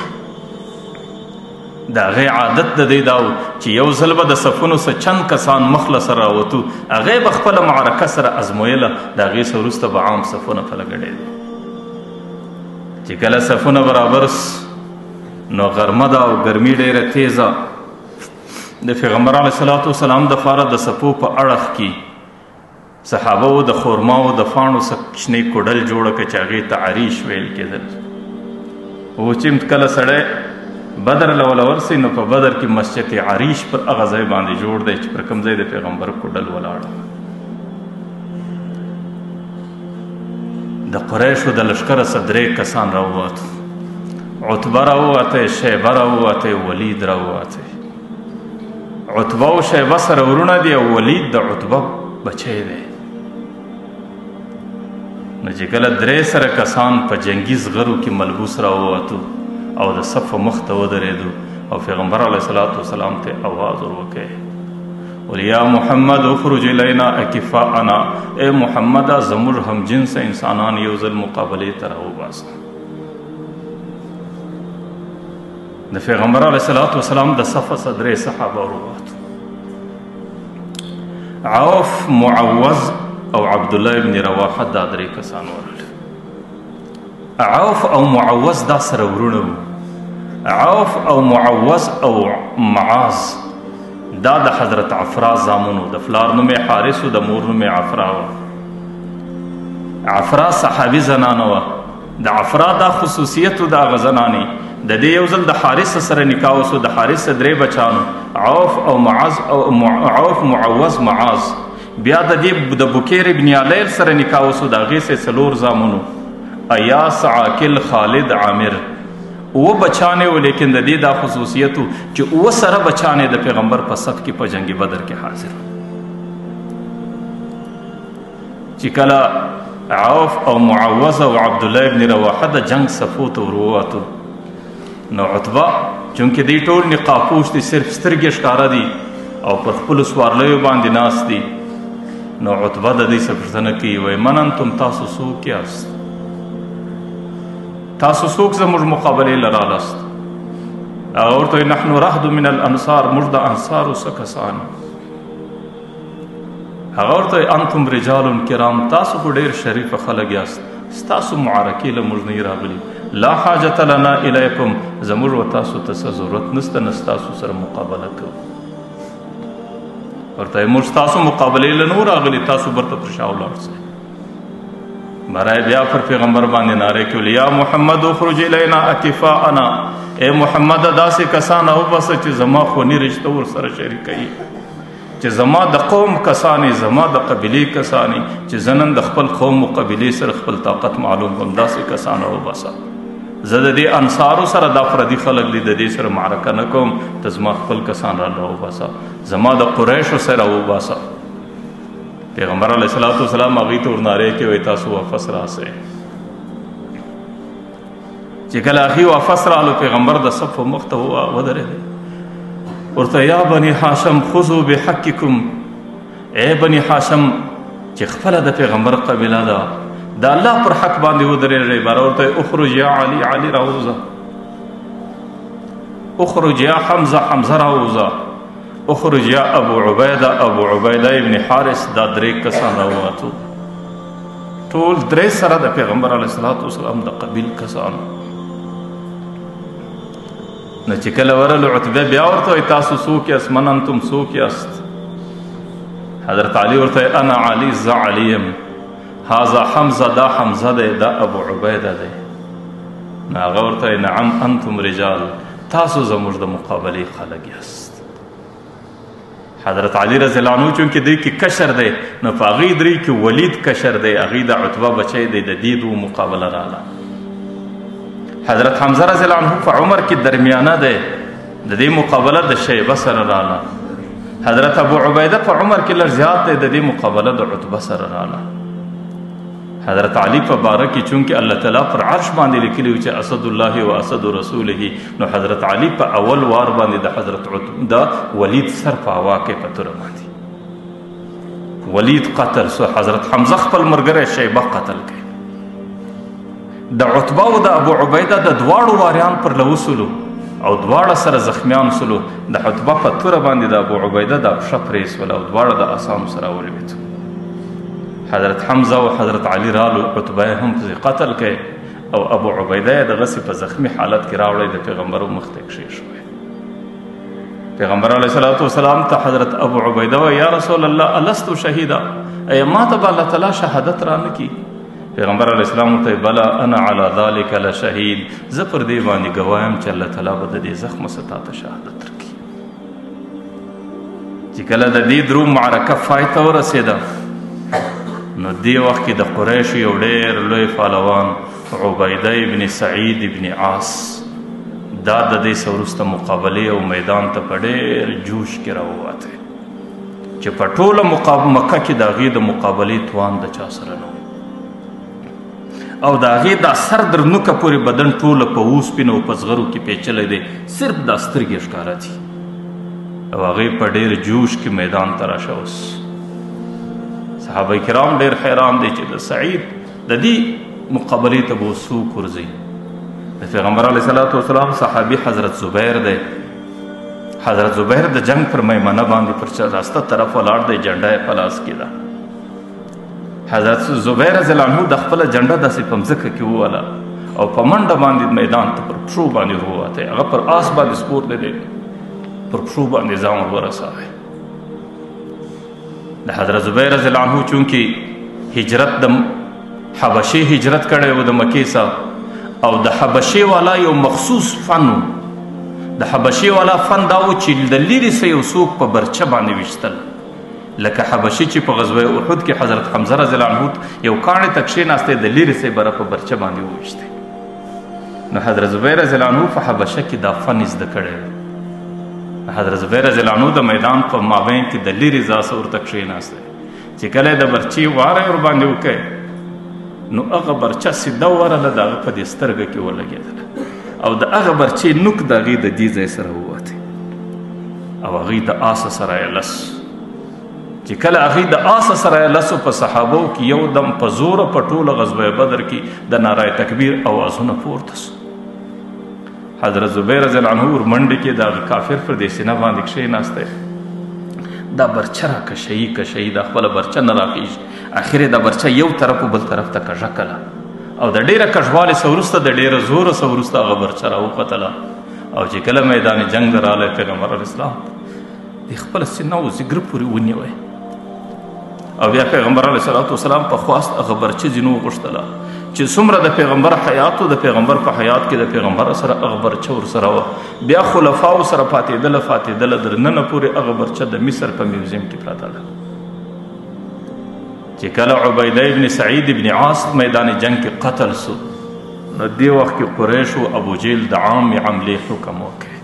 د هغې عادت د دې دا و چې یو ځل به د صفونو څه چند کسان مخ له سره راوتو، هغې به خپله معرکه سره ازمویله، د هغې څه وروسته به عام صفونه پله ګډېدل. چې کله صفونه برابر نو غرمه ده او ګرمي ډېره تیزه، د پیغمبر علیه صلات وسلام دپاره د صفو په اړخ کې صحابو د خورماو د پاڼو څخه کوچنۍ کوډل جوړه کړه چې هغې ته عریش ویل کېدل. و چې کله سړی بدر له وله ورسئ نو په بدر کې مسجد عریش پر هغه ځای باندې جوړ دی چې پر کوم ځای د پیغمبر کوډل ولاړه. د قریشو د لښکره څخه درې کسان راووتو، عتبه راووتی، شیبه راووتی، ولید راووتی. عتبه او شیبه سره ورونه دي او ولید د عتبه بچی دی. نو چې کله درې سره کسان په جنګي زغرو کې ملبوس راووتو او د صف مخ ته ودرېدو، او پیغمبر علیه صلات وسلام ته آواز ور وکړ، ولی یا محمد اخرج الینا اکفاءنا، اے محمده زموږ هم جنس انسانان یو ځل مقابلې ته راوباسه. د پیغمبر علیه صلات وسلام د صفه څخه درې صحابه وروتو، عوف، معوض او عبدالله ابن رواحه، دا درې کسان ورغلل. عوف او معوض دا سره ورونه وو. عوف او معوض او معاذ دا د حضرت عفرا زامنو، د پلار نوم یې حارث و، د مور نوم یې عفرا وه. عفرا صحابي زنانه وه. د عفرا دا خصوصیت و د هغه زنانې، د دې یو ځل د حارث سره نکاح وسو، د حارث درې بچانو، عوف او معاذ او عوف معوض معاذ. بیا د دې د بکیر ابن علیل سره نکاح وسو، د هغې څخه څلور زامنو، ایاس، عاقل، خالد، عامر. اوه بچانې و، لیکن د دې دا خصوصیت و چې اوه سره بچانې د پیغمبر په صف کې په جنګ بدر کې حاضر و. چې کله عوف او معوض او عبدالله ابن رواحه د جنگ صفو ته ورووتو، نو عتبه چونکې دوی ټول نقابپوش دي، صرف سترګې ښکاره دي او پر خپلو سوارلیو باندې ناست دي، نو عتبه د دوی څه پوښتنه کوي، وایي من انتم، تاسو څوک یاست؟ تاسو څوک زموږ مقابلې له رالاست؟ هغه ورته وایي نحن رهد من الانصار، موږ د انصارو څه کسان. هغه ورته وایي انتم رجال کرام، تاسو خو ډېر شریفه خلک یاست، ستاسو معرکې له موږ نه راغلي. لا حاجت لنا الیکم، زموږ و تاسو ته څه ضرورت نشته، نه ستاسو سره مقابله کوو. ورته وایي موږ ستاسو مقابلې له نه راغلي، تاسو برته پر شا ولاړ سئ. برای بیا پر پیغمبر باندې نعرې کولې، یا محمد اخرج الینا اکفاءنا، اے محمد داسې کسان راوباسه چې زما خوني رشته ورسره شریکوي، چې زما د قوم کسانی زما د قبیلې کسانی چې زه نن د خپل قوم و قبیلې سره خپل طاقت معلوم کړم داسې کسان وباسه زه د دې انصارو سره دا پردي خلک دي د دې سره معرکه نه کوم ته زما خپل کسان راله وباسه زما د قریشو سره وباسه پیغمبر علیه الصلاۃ والسلام هغوی ته ورنارې کې وایي تاسو واپس راسئ چې کله هغوی واپس رالو پیغمبر د صف مخ ته ودرېدی ورته یا بني هاشم خذوا بحقکم ای بني هاشم چې خپله د پیغمبر قبیله ده د الله پر حق باندې ودرېږئ باره ورته اخرج یا علي علي راوځه اخرج یا حمزه حمزه راوځه اخرج یا ابو عبیده ابو عبیده ابن حارث دا درې کسان راووتو ټول درې سره د پیغمبر علیه الصلاۃ والسلام د قبیل کسان نو چې کله ورلو عتبه بیا ورته وایي تاسو څوک یاست من انتم څوک یاست حضرت علی ورته انا علی زه علی یم هذا حمزه دا حمزه دی دا ابو عبیده دی نو هغه ورته وایي نعم انتم رجال تاسو زموږ د مقابلې خلک یاست حضرت علی رضی الله عنه چونکې دی کې کشر دی نو په هغې درې کې ولید کشر دی هغې د عتبه بچی دی د دې دوه مقابله راغله حضرت حمزه رضی الله عنه په عمر کې درمیانه دی د دې مقابله د شیبه سره راغله حضرت ابو عبیده په عمر کې لږ زیات دی د دې مقابله د عتبه سره راغله حضرت علی په باره کې چونکې الله تعالی پر عرش باندې لیکلي و چې اسد الله و اسد رسوله نو حضرت علی په اول وار باندې د حضرت د ولید سر په هوا کې په توره باندې ولید قتل سو حضرت حمزه خپل ملګری شیبه قتل کړي د عتبه او د ابو عبیده د دواړو واریان پر لوسلو او دواړه سره زخمیان سلو د عتبه په توره باندې د ابو عبیده د پښه پرې سوله او دواړه د اسانو سره ولوېدو حضرت حمزه او حضرت علی رالو عتبه هم پسې قتل کړي او ابو عبیده یې دغسې په زخمي حالت کې راوړی د پیغمبرو مخ ته کښېښوی پیغمبر علیه الصلاۃ والسلام ته حضرت ابو عبیده وایي یا رسول الله الستو شهیدا ای ما ته به الله تعالی شهادت رانه کي پیغمبر علیه السلام ورته بلا انا علی ذلک لشهید زه پر دې باندې ګواه یم چې الله تعالی به د دې زخمو څخه تا ته شهادت درکړي چې کله د دې درو معرکه پای ته ورسېده نو دې وخت کې د قریشو یو ډېر لوی پهلوان عبیده ابن سعید ابن عاص دا د دې څه وروسته مقابلې او میدان ته په ډېر جوش کې راووتی چې په ټوله مکه کې د هغې د مقابلې توان د چا سره نه او د هغې دا سر در نوکه پورې بدن ټوله په اوسپنو او په زغرو کې پیچلی دی صرف دا سترګې ښکاره دي او هغې په ډېر جوش کې میدان ته راشه اوس صحابه کرام ډېر حیران دی چې د سعید د دې مقابلې ته به څوک ورځي د پیغمبر علیه صلات وسلام صحابي حضرت زبیر دی حضرت زبیر د جنگ پر میمنه باندې پر راسته طرف ولاړ دی جنډه یې په لاس کې ده حضرت زبیر رضی الله عنه د خپله جنډه داسې په مځکه کې ووهله او په منډه باندې میدان ته پر پښو باندې ورووتی هغه پر آس باندې سپورلی دی پر پښو باندې ځان ور ورسوی د حضرت زبیر رضی الله عنه چونکې هجرت د حبشې هجرت کړی و د مکې څخه او د حبشې والا یو مخصوص فن و د حبشې والا فن دا و چې د لرې څه یو څوک په برچه باندې ویشتل لکه حبشي چې په غزوه احد کې حضرت حمزه رضی الله عنه یو کاڼي ته کښېناستی د لرې څه بره په برچه باندې وویشتی نو حضرت زبیر رضی الله عنه په حبشه کې دا فن زده کړی حضرت زبیر رضی الله عنه د میدان په مابین کې د لرې ځای څه ورته کښېناستی چې کله یې د برچې واره یې ورباندې وکړی نو هغه برچه سیده ورله د هغه په دې سترګه کې ولګېدله او د هغه برچې نوک د هغې د دې ځای سره ووتی او هغې د آسه سره یې لس چې کله هغې د آسه سره یې لسو په صحابو کې یو دم په زوره په ټوله غزوه بدر کې د نارای تکبیر اوازونه پورته سو حضرت زبیر رضی الله عنه ورمنډې کې د هغه کافر پر دې سینه باندې کښېناستی دا برچه را کشهیي کشهیي دا خپله برچه نه راخیږي اخر یې دا برچه یو طرف و بل طرف ته کږه کله او د ډېره کږوالي څه وروسته د ډېره زوره څه وروسته هغه برچه راوختله او چې کله میدان جنګ ته راغلی پیغمبر علیه السلام د خپله سینه و ځیګره پورې ونیوی او بیا پیغمبر علیه صلات وسلام په خواست هغه برچه ځینو وغوښتله چې څومره د پیغمبر حیات او د پیغمبر په حیات کې د پیغمبر سره هغه برچه ورسره وه. بیا خلفاو سره پاتېدله فاتېدله تر ننه پورې هغه برچه د مصر په میوزیم کې پراته ده. چې کله عبیده ابن سعید ابن عاص میدان جنگ کې قتل سو نو دې وخت کې قریشو ابو جهل د عام حملې حکم وکړ.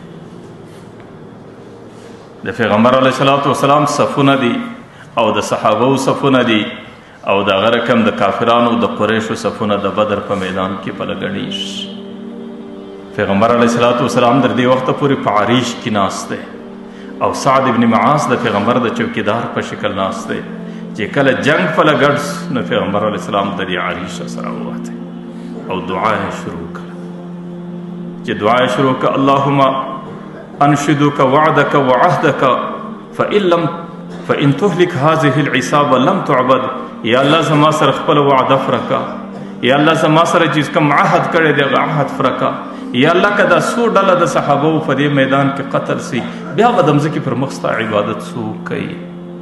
د پیغمبر علیه الصلاۃ والسلام صفونه دي او د صحابه صفونه دي او د هغه رقم د کافرانو د قریشو صفونه د بدر په میدان کې په لګړیش. پیغمبر علیه الصلاۃ والسلام در دې وخته پورې په عریش کې ناست دی او سعد ابن معاذ د پیغمبر د چوکیدار په شکل ناست دی. چې کله جنگ په لګړ نو پیغمبر علیه السلام د دې عریش سره ووته او دعا یې شروع کړه. چې دعا یې شروع کړه اللهم انشدک وعدک وعهدک فإن لم فإن تهلك هذه العصابة لم تعبد. یا الله زما سره خپل وعده فرکا، یا الله زما سره چې کوم عهد کړی دی هغه عهد فرکا. یا الله که دا څو ډله د صحابو په دې میدان کې قتل سي بیا به د مځکې پر مخ ستا عبادت څوک کوي؟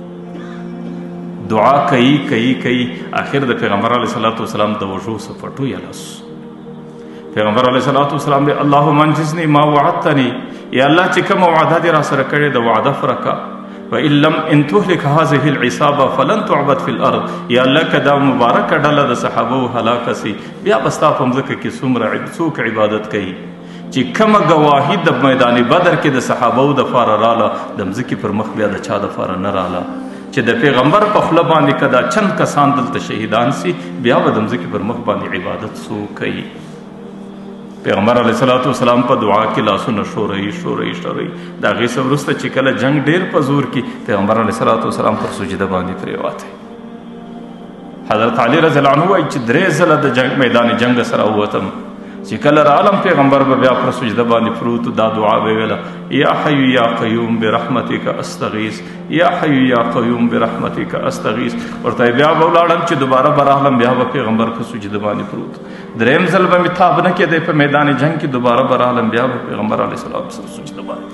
دعا کوي کوي کوي آخر د پیغمبر علیه الصلاۃ والسلام د وجو څخه پټو یلاس. پیغمبر علیه الصلاۃ والسلام دی اللهم انجزني ما وعدتني. یا الله چې کوم وعده دې را سره کړې د وعده فرکا. وإن لم ان تهلك هذه العصابة فلن تعبد في الأرض. یا الله که دا مبارکه ډله د صحابو هلاکه سي بیا به ستا په مځکه کې څومره څوک عبادت کوي؟ چې کومه ګواهي د میدان بدر کې د صحابو دپاره راله د مځکې پر مخ بیا د چا دپاره نه راله. چې د پیغمبر په خوله باندې که دا چند کسان دلته شهیدان سي بیا به د مځکې پر مخ باندې عبادت څوک کوي؟ پیغمبر علیه الصلاۃ والسلام په دعا کې لاسونه ښوروي ښوروي ښوروي. د هغې څه وروسته چې کله جنگ ډېر په زور کې پیغمبر علیه الصلاۃ والسلام پر سجده باندې پرېوتی. حضرت علي رضی الله عنه وایي چې درې ځله د جنگ میدان جنگ سره ووتم چې کله رالم پیغمبر به بیا پر سجده باندې پروت دا دعا به ویله یا حی یا قیوم برحمتک استغیث یا حی یا قیوم برحمتک استغیث. ورته بیا به ولاړم چې دوباره به راغلم بیا به پیغمبر په سجده باندې پروت. دریم ځل به مې تاب نه کېدی په میدان جنگ کې دوباره به راغلم بیا به پیغمبر علیه السلام سره سجده باندې.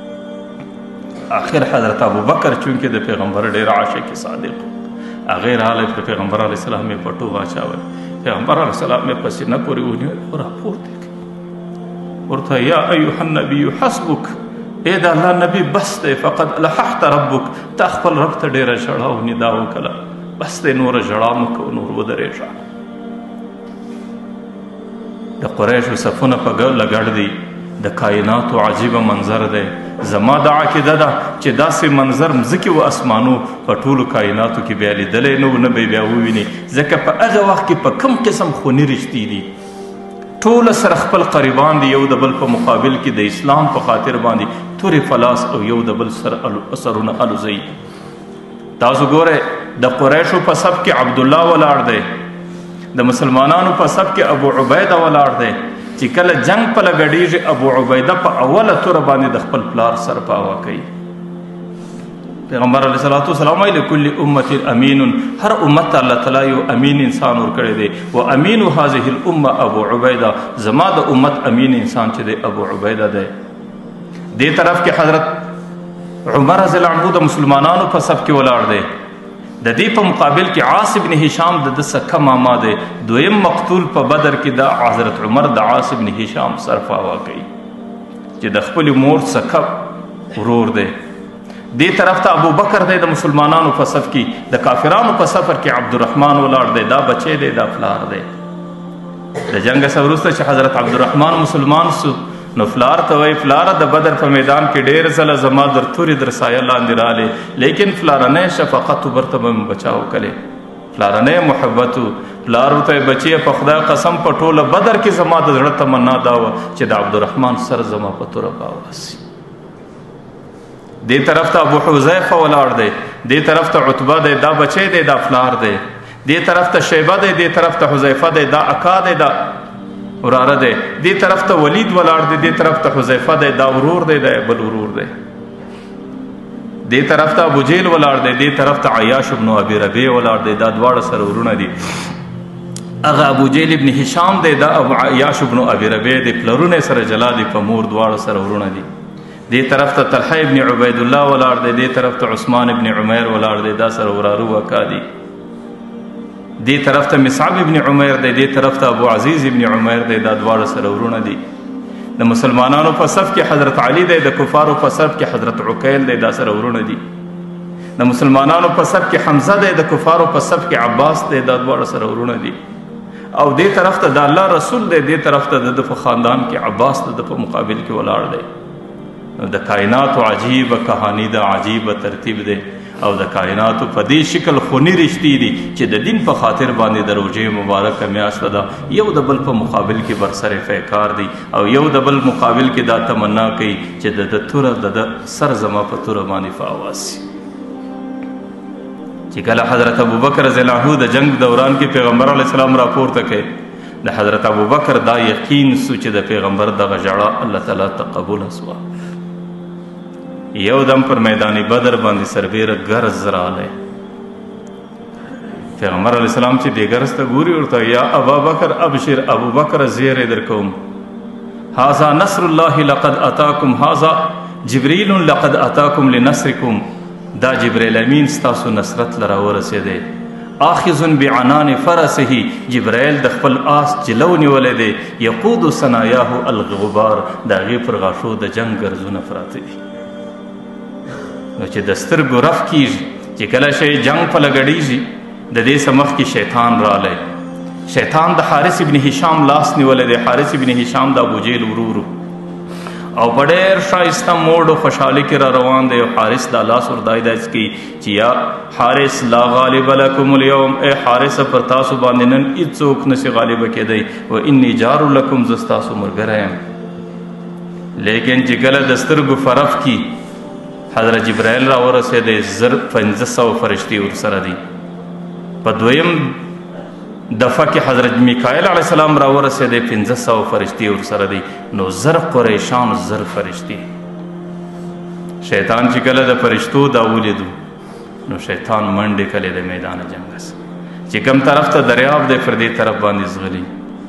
آخر حضرت ابوبکر چونکې د پیغمبر ډېر عاشق صادق هغې راغلی پر پیغمبر علیه السلام یې پټو واچوی. پیغمبر علیه السلام مې په سینه پورې ونیول او راپورته کړ. ورته یا ایها النبي حسبک. ای د الله نبي بس دی فقد لححت ربک. تا خپل رب ته ډېره ژړا او ندا وکړه بس دی نوره ژړا مه کوه نور ودرېږه. د قریشو صفونه په لګړ دي د کائناتو عجیبه منظر دی. زما د عقیده ده چې داسې منظر مځکې و اسمانو په ټولو کائناتو کې بیا لیدلی نه و نه به بیا وویني. ځکه په هغه وخت کې په کوم قسم خوني رښتې دي ټوله سره خپل قریبان دي یو د بل په مقابل کې د اسلام په خاطر باندې تورې فلاس او یو د بل سره سرونه الوزوي. تاسو ګورئ د قریشو په صف کې عبدالله ولاړ دی، د مسلمانانو په صف کې ابو عبیده ولاړ دی. چې کله جنگ په لګډېږي ابو عبیده په اوله توره باندې د خپل پلار سر پاوا کوي. پیغمبر علیه الصلاۃ والسلام وایي لکل امة امین. هر امت ته الله تعالی یو امین انسان ورکړی دی و امین هذه الامه ابو عبیده. زما د امت امین انسان چې دی ابو عبیده دی. دې طرف کې حضرت عمر رضی الله عنه د مسلمانانو په صف کې ولاړ دی. د دې په مقابل کې عاص بن هشام د ده سکه ماما دی. دویم مقتول په بدر کې د حضرت عمر د عاص بن هشام سر پاوا کوي چې د خپلې مور سکه ورور دی. دې طرف ته ابو بکر دی د مسلمانانو په صف کې. د کافرانو په سفر کې عبدالرحمن ولاړ دی. دا بچی دی دا فلار دی. د جنګ څخه وروسته چې حضرت عبدالرحمن مسلمان سو نو فلار ته وایي فلاره د بدر په میدان کې ډېر ځله زما در تورې در سایه لاندې رالی لیکن فلارنی شفقت برته به مې بچاو کلی. فلارنی محبت فلار ورته بچیه په خدای قسم په ټوله بدر کې زما د زړه تمنا دا وه چې د عبدالرحمن سر زما په توره باواسي. دې طرف ته ابو حذیفه ولاړ دی. دې طرف ته عتبه دی دا بچی دی دا فلار دی. دې طرف ته شیبه دی دې طرف ته حذیفه دی دا اکا دی دا وراره دی. دې طرف ته ولید ولاړ دی دې طرف ته حذیفه دی دا ورور دی دا بل ورور دی. دې طرف ته ابو جهل ولاړ دی دې طرف ته عیاش ابن ابي ربیع ولاړ دی دا دواړه سره ورونه دي. هغه ابو جهل ابن هشام دی دا عیاش ابن ابي ربیع دی پلرونه سره جلا دي په مور دواړه سره ورونه دي. دې طرف ته طلحه ابن عبید الله ولاړ دی دې طرف ته عثمان ابن عمیر ولاړ دی دا سره ورارو وکا دي. دې طرف ته مصعب ابن عمیر دی، دې طرف ته ابو عزیز ابن عمیر دی، دا دواړه سره ورونه دي. د مسلمانانو په صف کې حضرت علی دی، د کفارو په صف کې حضرت عقیل دی، دا سره ورونه دي. د مسلمانانو په صف کې حمزه دی، د کفارو په صف کې عباس دی، دا دواړه سره ورونه دي. او دې طرف ته د الله رسول دی، دې طرف ته د په خاندان کې عباس د په مقابل کې ولاړ دی. د کائناتو عجیبه کہانی ده، عجیبه ترتیب دی. او د کائناتو په دې شکل خونی رشتې دي چې د دین په خاطر باندې د روژې مبارکه میاشت ده، یو د بل په مقابل کې برسر فیکار دی، او یو د بل مقابل کې دا تمنا کوي چې د توره د سر زما په توره باندې په آواز شي. چې کله حضرت ابوبکر رضی الله عنه د جنگ دوران کې پیغمبر علیه السلام راپورته کړي، د حضرت ابوبکر دا یقین سو چې د پیغمبر دغه ژړا الله تعالی تقبل سوه. یو دم پر میدان بدر باندې سربیره ګرز راغلی. پیغمبر علیه السلام چې دې ګرز ته ګوري ورته یا ابابکر ابشر، ابوبکر زیری در کوم، هذا نصر الله لقد اتاکم، هذا جبریل لقد اتاکم لنصرکم، دا جبریل امین ستاسو نصرت لرا ورسېدی. آخذ بعنان فرسه، جبرائیل د خپل آس جلو نیولی دی، یقود ثنایاه الغبار، د هغې پر غاښو د جنګ ګرزونه پراته دي. نو چې د سترګو رف کیږي، چې کله شی جنگ په لګډیږي، د دې څه مخکې شیطان رالی. شیطان د حارث ابن هشام لاس نیولی دی. حارث ابن هشام د ابوجهل ورور او په ډېر ښایسته موډ او خوشحالي کې را روان دی. او حارث دا لاس وردا هدایت کوي چې یا حارث لا غالب لکم اليوم، ای حارث پر تاسو باندې نن هېڅوک نشي غالبه کېدی، و انی جار لکم، زه ستاسو ملګری یم. لیکن چې کله د سترګو فرف کی حضرت جبرائیل را ورسېدی، زر پنځه سوه فرشتې ورسره دي. په دویم دفعه کې حضرت میکائیل علیه السلام را ورسېدی، پنځه سوه فرشتې ورسره دي. نو زر قریشان، زر فرشتې. شیطان چې کله د فرشتو دا ولیدو، نو شیطان منډې کړې د میدان جنګ چې کوم طرف ته دریاب دی، پر دې طرف باندې ځغلي.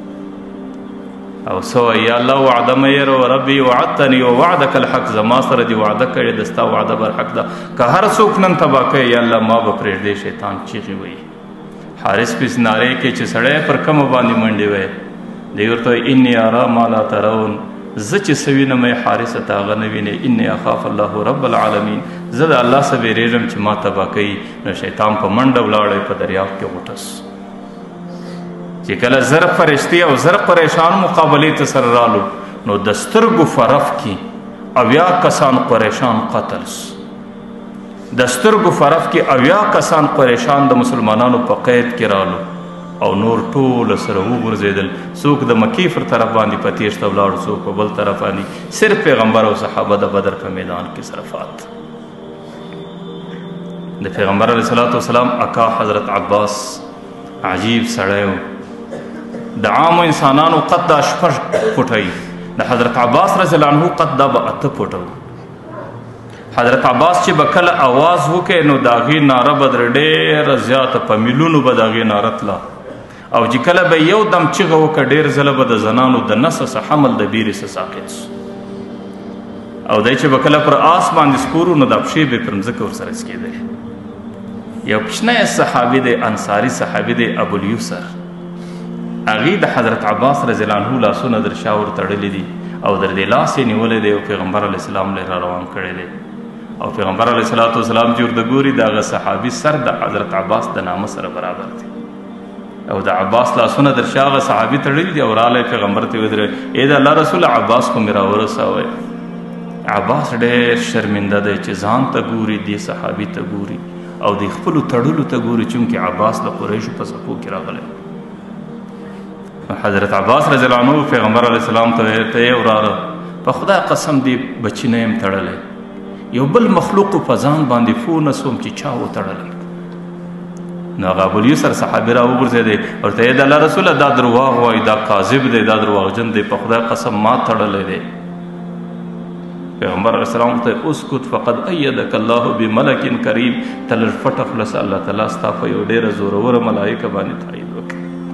او سو یا الله وعده مې یره ربي وعدتني ووعدك الحق، زما سره دې وعده کړې ده، ستا وعده برحق ده. که هر څوک نن تباه کوي یا الله ما به پرېږدې. شیطان چیغې وایي. حارث پس نارې کې چې سړی پر کومه باندې منډې وی، دی ورته وایي اني ارى ما لا ترون، زه چې څه وینم ای حارثه ته هغه نه وینې. اني اخاف الله رب العالمین، زه د الله څخه بیریږم چې ما تباه کوي. نو شیطان په منډه ولاړی، په دریاب کې غوټس. چې کله زر فرشتې او زر قریشان مقابلې ته سره رالو، نو د سترګو فرف کې اویا کسان قریشان قتل سو. د سترګو فرف کې اویا کسان قریشان د مسلمانانو په قید کې رالو، او نور ټول سره وغورځېدل. څوک د مکې پر طرف باندې په تیښته ولاړو، څوک په بل طرف باندې. صرف پیغمبر او صحابه د بدر په میدان کې سره فات. د پیغمبر علیه الصلاة والسلام اکا حضرت عباس عجیب سړی و. د عامو انسانانو قد دا شپږ فوټه، د حضرت عباس رضی الله عنه قد دا به اته فوټه. حضرت عباس چې به کله آواز وکړي، نو د هغې ناره به در ډېره زیاته په میلونو به د هغې ناره تله. او چې کله به یو دم چیغه وکړه، ډېر ځله به د زنانو د نس څه حمل د بیرې څه ساقط سو. او دی چې به کله پر آس باندې سپورو، نو دا پښې به پر مځکه ورسره سکېدلې. یو کوچنی صحابي دی، انصاري صحابي دی، ابوالیسر. هغې د حضرت عباس رضی الله عنه لاسونه در شا ور تړلي دي، او در دې لاس یې نیولی دی، او پیغمبر علیه السلام له را روان کړی دی. او پیغمبر علیه الصلاة والسلام چې ورته ګوري، د هغه صحابي سر د حضرت عباس د نامه سره برابر دی. او د عباس لاسونه در شا هغه صحابي تړلي دي. او رالی پیغمبر ته ودرېد، ای د الله رسوله عباس خو مې راورسوی. عباس ډېر شرمنده دی چې ځان ته ګوري، دې صحابي ته ګوري، او د خپلو تړلو ته ګوري، چونکې عباس د قریشو په صفو کې راغلی. حضرت عباس رضی الله عنه پیغمبر علیه السلام ته یې وراره، په خدای قسم دې بچي نه یم تړلی، یو بل مخلوق په ځان باندې پوه نه سوم چې چا وتړلی. نو هغه ابوالیسر صحابي را وغورځېدی، ورته یې د الله رسوله دا درواغ وایي، دا کاذب دی، دا درواغجن دی، په خدای قسم ما تړلی دی. پیغمبر علیه السلام ته اسکت فقد ایدک الله بملک کریم، ته لږ پټه خوله سه، الله تعالی ستا په یو ډېره زوروره ملایکه باندې تایید وکړي.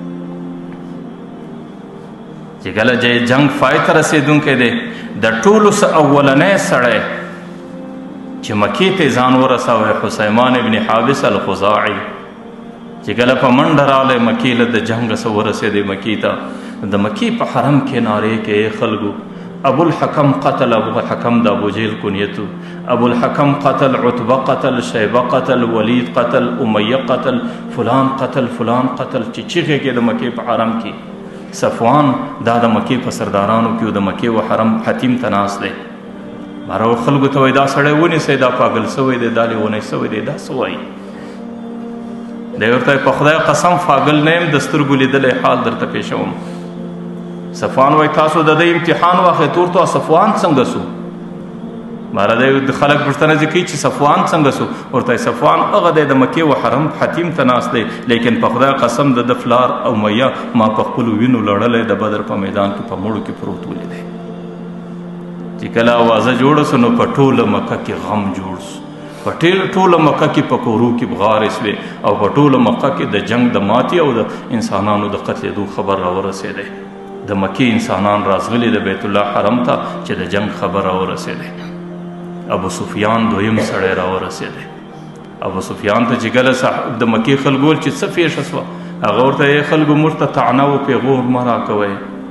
چې کله جنګ پای ته رسېدونکی دی، د ټولو څه اولنی سړی چې مکې ته ځان ورسوی، حسیمان ابن حابس الخزاعي، چې کله په منډه راغلی مکې له د جنګ څه ورسېدی مکې ته د مکې په حرم کې نارې کې خلکو ابو الحکم قتل ابو الحکم د ابو جهل کنیتو ابو الحکم قتل عتبه قتل شیبه قتل ولید قتل امیه قتل فلان قتل فلان قتل چې چیغې کې د مکې په حرم کې صفوان دا د مکې په سردارانو کې د مکې و حرم حتیم ته ناست دی مارو خلکو ته وایي دا سړی ونیسئ دا پاگل سوی دی دا لیونی سوی دی دا څه وایي دی ورته په خدای قسم پاگل نه یم د سترګو لیدلی حال درته پیښوم صفوان وای تاسو د دې امتحان واخې تور ته صفوان څنګه سو ماره د خلک پوښتنه کوي چې صفوان څنګه سو ورته صفوان هغه د مکې و حرم حتیم ته ناست دی لیکن په خدای قسم د فلار او میا ما په خپل وینو لړلې د بدر په میدان کې په مړو کې پروت ولیدې چې کله اوازه جوړه سو نو په ټوله مکه کې غم جوړ سو په ټوله مکه کې په کورو کې بغارې سوې او په ټوله مکه کې د جنگ د ماتې او د انسانانو د قتلېدو خبر راورسېدی د مکی انسانان رازغلی د بیت الله حرم ته چې د جنگ خبر راورسېدی ابو سفیان دویم سړی راورسېدی ابو سفیان ته چې کله د مکی خلکو چې څه پیښه سوه هغه ورته یې خلکو موږ ته طعنه و پیغور مه راکوئ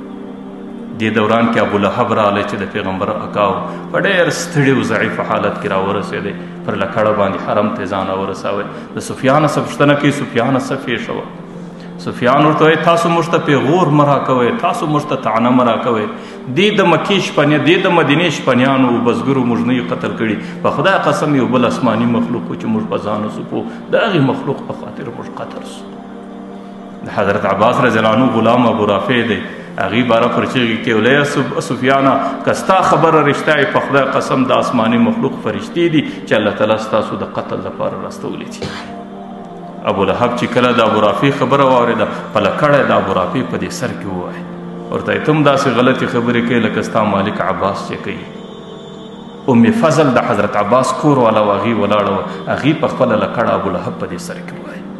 دې دوران کې ابو لهب راغلی چې د پیغمبر اکا و په ډېر ستړي و ضعیف حالت کې راورسېدی پر لکړه باندې حرم ته ځان راورسوی د سفیانه څه پوښتنه کوي سفیانه څه پیښه وه سفیان ورته وایي تاسو موږ ته پیغور مه راکوئ تاسو موږ ته طعنه مه راکوئ دې د مکې شپنیا دې د مدینې شپنیانو بزګرو موږ نه یو قتل کړي په خدای قسم یو بل آسماني مخلوق و چې موږ په ځان وسپو د هغې مخلوق په خاطر موږ قتل سو د حضرت عباس رضی الله عنه غلام ابو رافع دی هغې باره پر چغې کې ولی سفیانه که ستا خبره رښتیا په خدای قسم د آسماني مخلوق فرشتې دي چې الله تعالی ستاسو د قتل لپاره راستولی دي ابو لهب چې کله د ابو رافع خبره واورېده په لکړه د ابو رافع په دې سر کې ووایي ورته ته هم داسې غلطې خبرې کوې لکه ستا مالک عباس چې کوي ام فضل د حضرت عباس کور والا و هغې ولاړه وه هغې په خپله لکړه ابو لهب په دې سر کې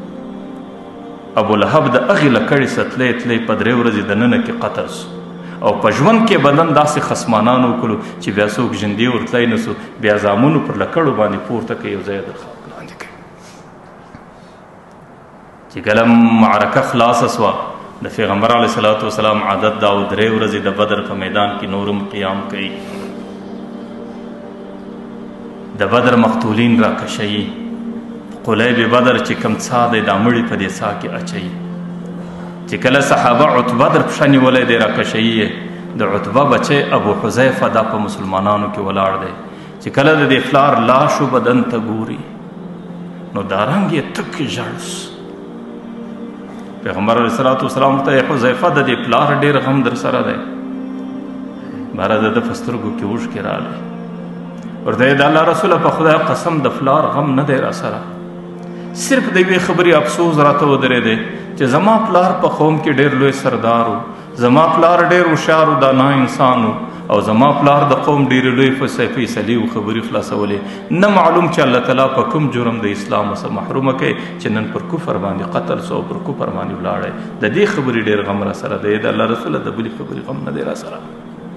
ووایي ابو لهب د هغې لکړې ستلی تلی په درې ورځې دننه کې قتل سو او په ژوند کې بدن داسې خصمانان وکړو چې بیا څوک ژندې ورتلی نه سو بیا زامنو پر لکړو باندې پورته کوي یو ځای در خاک لاندې کوي چې کله معرکه خلاصه سوه د پیغمبر علیه صلات وسلام عادت دا او درې ورځې د بدر په میدان کې نورم قیام کوي د بدر مقتولین راکشوي قلیب بدر چې کوم څا دی دا مړي په دې څا کې اچوي چې کله صحابه عتبه در پښه نیولی دی راکشوي یې د عتبه بچی ابو حذیفه دا په مسلمانانو کې ولاړ دی چې کله د دې پلار لاشو بدن ته ګوري نو دا رنګ یې تک ژړ پیغمبر علیه صلات وسلام ته حذیفه د دې پلار ډېر غم در سره دی باره د ده په سترګو کې اوښکې راغلې ورته یې د الله رسوله په خدای قسم د پلار غم نه دی را سره صرف د یوې خبرې افسوس راته ودرېدی چې زما پلار په قوم کې ډېر لوی سردار و زما پلار ډېر هوښیار و دانا انسان و او زما پلار د قوم ډېرې لوی فیصلې و خبرې خلاصولې نه معلوم چې الله تعالی په کوم جرم د اسلام څخه محرومه کوي چې نن پر کفر باندې قتل سو پر کفر باندې ولاړی د دې خبرې ډېر غم را سره دی د الله رسوله د بلې خبرې غم نه دی را سره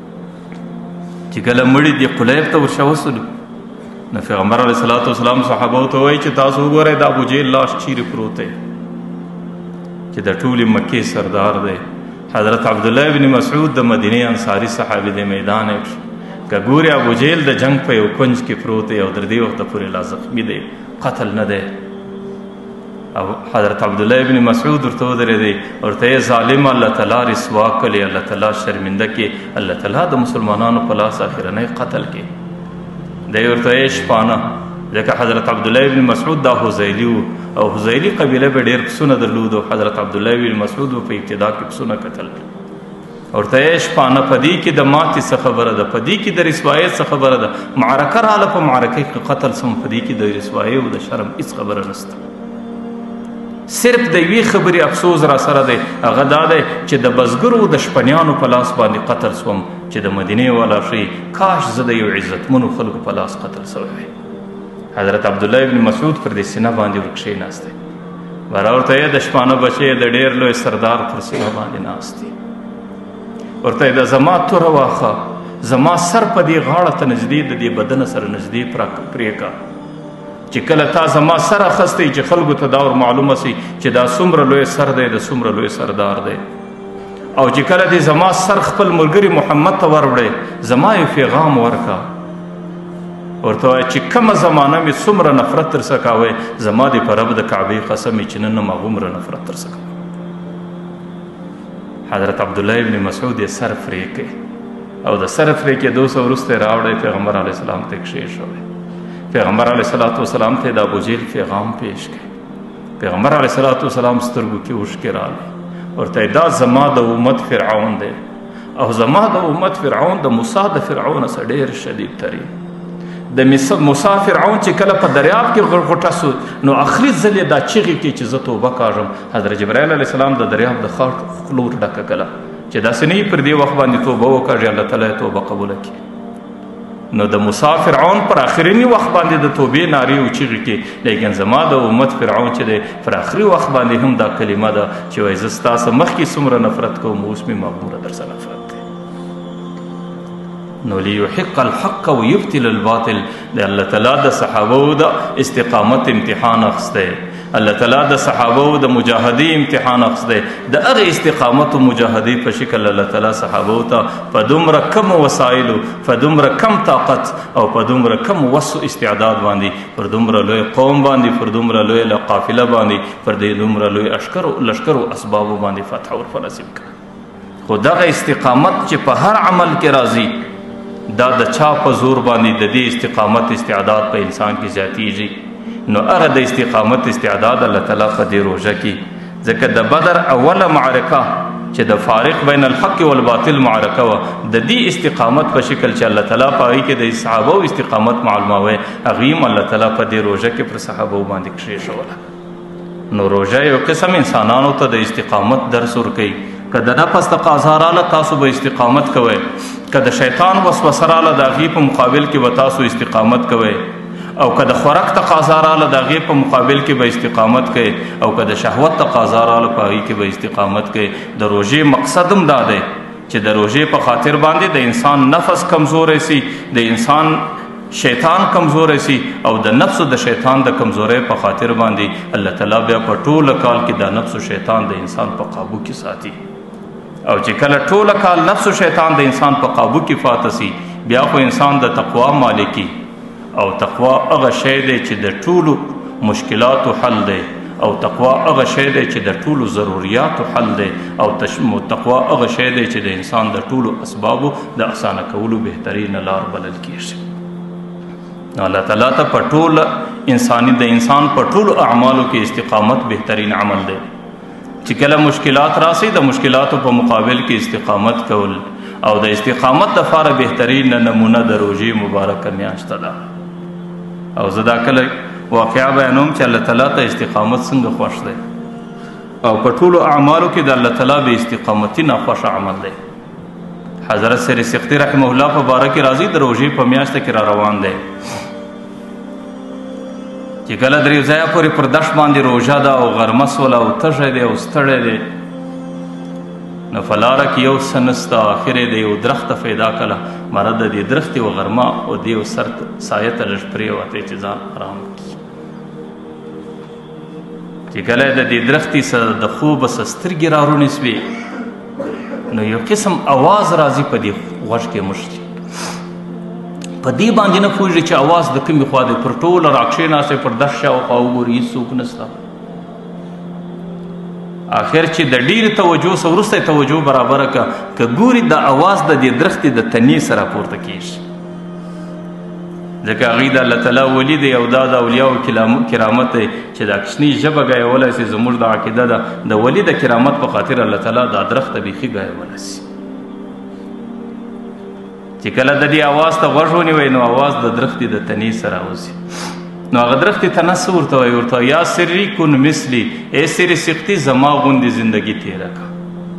چې کله مړي دې قلیب ته ورشه وسلو نو پیغمبر علیه صلات وسلام صحابو ته وایي چې تاسو وګورئ د ابوجهل لاش چیرې پروت دی چې د ټولې مکې سردار دی حضرت عبدالله بن مسعود د مدینې انصاري صحابي دی میدان یې که ګورې ابوجهل د جنگ په یو کنج کې پروت دی او تر دې وخته پورې لا زخمي دی قتل نه دی او حضرت عبدالله بن مسعود ورته ودرېدی ورته یې ظالم الله تعالی رسوا کړي الله تعالی شرمنده کړي الله تعالی د مسلمانانو په لاس اخرنی قتل کړي دی ورته یې شپانه ځکه حضرت عبدالله بن مسعود دا حذیلي و او حذیلي قبیله به ډېر پسونه درلود او حضرت عبدالله بن مسعود به په ابتدا کې پسونه کتل ورته یې شپانه په دې کې د ماتې څه خبره ده په دې کې د رسوایت څه خبره ده معرکه راغله په معرکه کې قتل سم په دې کې د رسوایۍ او د شرم هېڅ خبره نشته صرف د یوې خبرې افسوس را سره دی هغه دا دی چې د بزګرو د شپنیانو په لاس باندې قتل سوم چې د مدینې والا ښیي کاش زه د یو عزتمنو خلکو په لاس قتل سوی وی حضرت عبدالله بن مسعود پر دې سینه باندې ورکښېناستی باره ورته یې د شپانه بچی د ډېر لوی سردار پر سینه باندې ناست دی ورته یې د زما توره واخه زما سر په دې غاړه ته نږدې د دې بدنه سره نږدې پرېږه چې کله تا زما سر اخستی چې خلکو ته دا ور معلومه سي چې دا څومره لوی سر دی د څومره لوی سردار دی او چې کله دې زما سر خپل ملګري محمد ته وروړی زما یو پیغام ورکا ورته وایه چې کومه زمانه مې څومره نفرت ترڅه کاوی زما دې په رب د کعبې قسم چې نن هم هغومره نفرت ترڅه کوم حضرت عبدالله ابن مسعود یې سر فرې کوي او د سر فرې کېدو څه وروسته یې راوړی پیغمبر علیه السلام ته یې کښېښوی پیغمبر علیه الصلاة والسلام ته د ابوجهل پیغام پیش کړي پیغمبر علیه الصلاة والسلام سترګو کې اوښکې راغلې ورته دا زما د امت فرعون دی او زما د امت فرعون د موسی د فرعون څخه ډېر شدید ترین د موسی فرعون چې کله په دریاب کې غوټه سو نو آخري ځل یې دا چیغې کړي چې زه توبه کاږم حضرت جبرائیل علیه السلام د دریاب د خاټ خوله ور ډکه کړه چې داسې نه پر دې وخت باندې توبه وکړي الله تعالی توبه قبوله کړي نو د موسی فرعون پر آخرینی وخت باندې د توبې نارې او چیغې کړي لیکن زما د امت فرعون چې دی پر آخري وخت باندې هم دا کلمه ده چې وایي زه ستاسو مخکې څومره نفرت کوم اوس مې مغموره در څخه نفرت دی نو لیحق الحق ویبطل الباطل د الله تعالی د صحابو د استقامت امتحان اخیستی الله تعالی د صحابو د مجاهدې امتحان اخیستی د هغې استقامت و مجاهدې په شکل الله تعالی صحابو ته په دومره کم وسایلو په دومره کم طاقت او په دومره کم وس استعداد باندې پر دومره لوی قوم باندې پر دومره لوی قافله باندې پر دې دومره لوی اشکرو لشکرو اسبابو باندې فتح ورپه نصیب کړه خو دغه استقامت چې په هر عمل کې راځي دا د چا په زور باندې د دې استقامت استعداد په انسان کې زیاتیږي نو هغه د استقامت استعداد الله تعالی په دې روژه کې ځکه د بدر اوله معرکه چې د فارق بین الحق والباطل معرکه وه د دې استقامت په شکل چې الله تعالی په هغې کې د صحابو استقامت معلوموی هغې هم الله تعالی په دې روژه کې پر صحابو باندې کښېښوله نو روژه یو قسم انسانانو ته د استقامت درس ورکوي که د نفس تقاضا راله تاسو به استقامت کوئ که د شیطان وسوسه راله د هغې په مقابل کې به تاسو استقامت کوئ او که د خوراک تقاضا راله د هغې په مقابل کې به استقامت کوئ او که د شهوت تقاضا راله په هغې کې به استقامت کوئ د روژې مقصد هم دا دی چې د روژې په خاطر باندې د انسان نفس کمزوری سي د انسان شیطان کمزوری سي او د نفس د شیطان د کمزورۍ په خاطر باندې الله تعالی بیا په ټوله کال کې د نفس و شیطان د انسان په قابو کې ساتي او چې کله ټوله کال نفس و شیطان د انسان په قابو کې فاته سي بیا خو انسان د تقوا مالکي او تقوا هغه شی دی چې د ټولو مشکلاتو حل دی او تقوا هغه شی دی چې د ټولو ضروریاتو حل دی او تقوا هغه شی دی چې د انسان د ټولو اسبابو د اسانه کولو بهترینه لار بلل کیږي نو الله تعالی ته په ټوله انساني د انسان په ټولو اعمالو کې استقامت بهترین عمل دی چې کله مشکلات راسي د مشکلاتو په مقابل کې استقامت کول او د استقامت دپاره بهترین نمونه د روژې مبارکه میاشته ده او زه دا کله واقعه بیانوم چې الله تعالی ته استقامت څنګه خوښ دی او په ټولو اعمالو کې د الله تعالی به استقامتي ناخوښه عمل دی حضرت سر سختی رحمه الله په باره کې راځي د روژې په میاشته کې را روان دی چې کله درې ځایه پورې پر دښت باندې روژه ده او غرمه سوله او تږی دی او ستړی دی نو په لاره کې یو څه نسته آخر یې د یو درخته پیدا کړه مره د دې درختې و غرمه او دې یو سر سایه ته لږ پرېوتی چې ځان ارام کړي چې کله د دې درختې څه د خوبه څه سترګې را روڼې سوې نو یو قسم اواز راځي په دې غوږ کې مشتي په دې باندې نه پوهېږي چې اواز د کومې خوا دی پر ټوله راکښېناستی پر دښت شاوخوا وګوري هېڅوک نسته آخر چې د ډېرې توجه څه وروسته یې توجه برابره کړه که ګوري د اواز د دې درختې د تنې سره پورته کېږي ځکه هغوی د الله تعالی ولي دی او دا د اولیاو کرامت دی چې دا کوچنۍ ژبه ګایولی سي زموږ د عقیده ده د ولي د کرامت په خاطر الله تعالی دا درخته بیخي ګایولی سي چې کله د دې اواز ته غوږ ونیوئ نو اواز د درختې د تنې سره راوځي نو هغه درختې ته نه څه ورته وایي ورته یا سري کن مثلي ای سري سختي زما غوندې زندګي تېره کړه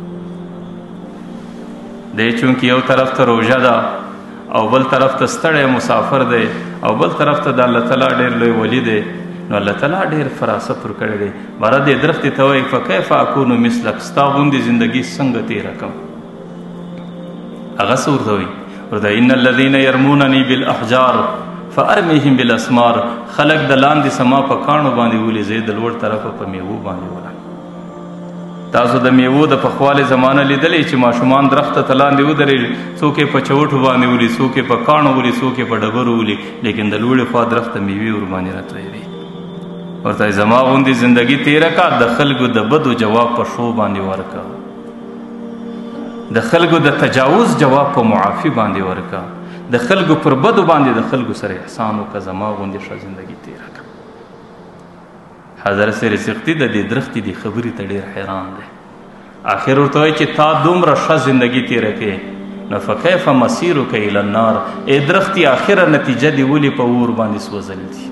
دی چونکې یو طرف ته روژه ده او بل طرف ته ستړی مسافر دی او بل طرف ته د الله تعالی ډېر لوی ولی دی نو الله تعالی ډېر فراست ورکړی دی باره دې درختې ته وایي فکیف اکونو مثلک ستا غوندې زندګي څنګه تېره کړم هغه څه ورته وایي ورته ان الذین یرمونني بالاحجار فارمیهم بالاسمار خلق د لاندې سما په کاڼو باندې ولي زه د لوړ طرفه په میوو باندې ولم. تاسو د میوو د پخوالي زمانه لیدلی چې ماشومان درخته ته لاندې ودرېږي، څوک یې په چوټو باندې ولي، څوک یې په کاڼو ولي، څوک یې په ډبرو ولي، لیکن د لوړې خوا درخته میوې ورباندې راتویوي. ورته زما غوندې زندگی تیره کا، د خلکو د بدو جواب په شو باندې ورکا، د خلکو د تجاوز جواب په معافي باندې ورکا، د خلکو پر بدو باندې د خلکو سره احسان وکړه، زما غوندې ښه زندگی تیره کا. حضرت سیر سختي د دې درختې دې خبرې ته ډېر حیران دی. آخر ورته وایي چې تا دومره ښه زندگی تیره کړې، نو فکیف مسیرک الی النار، ای درختې آخره نتیجه دې ولې په اور باندې سوځل دي.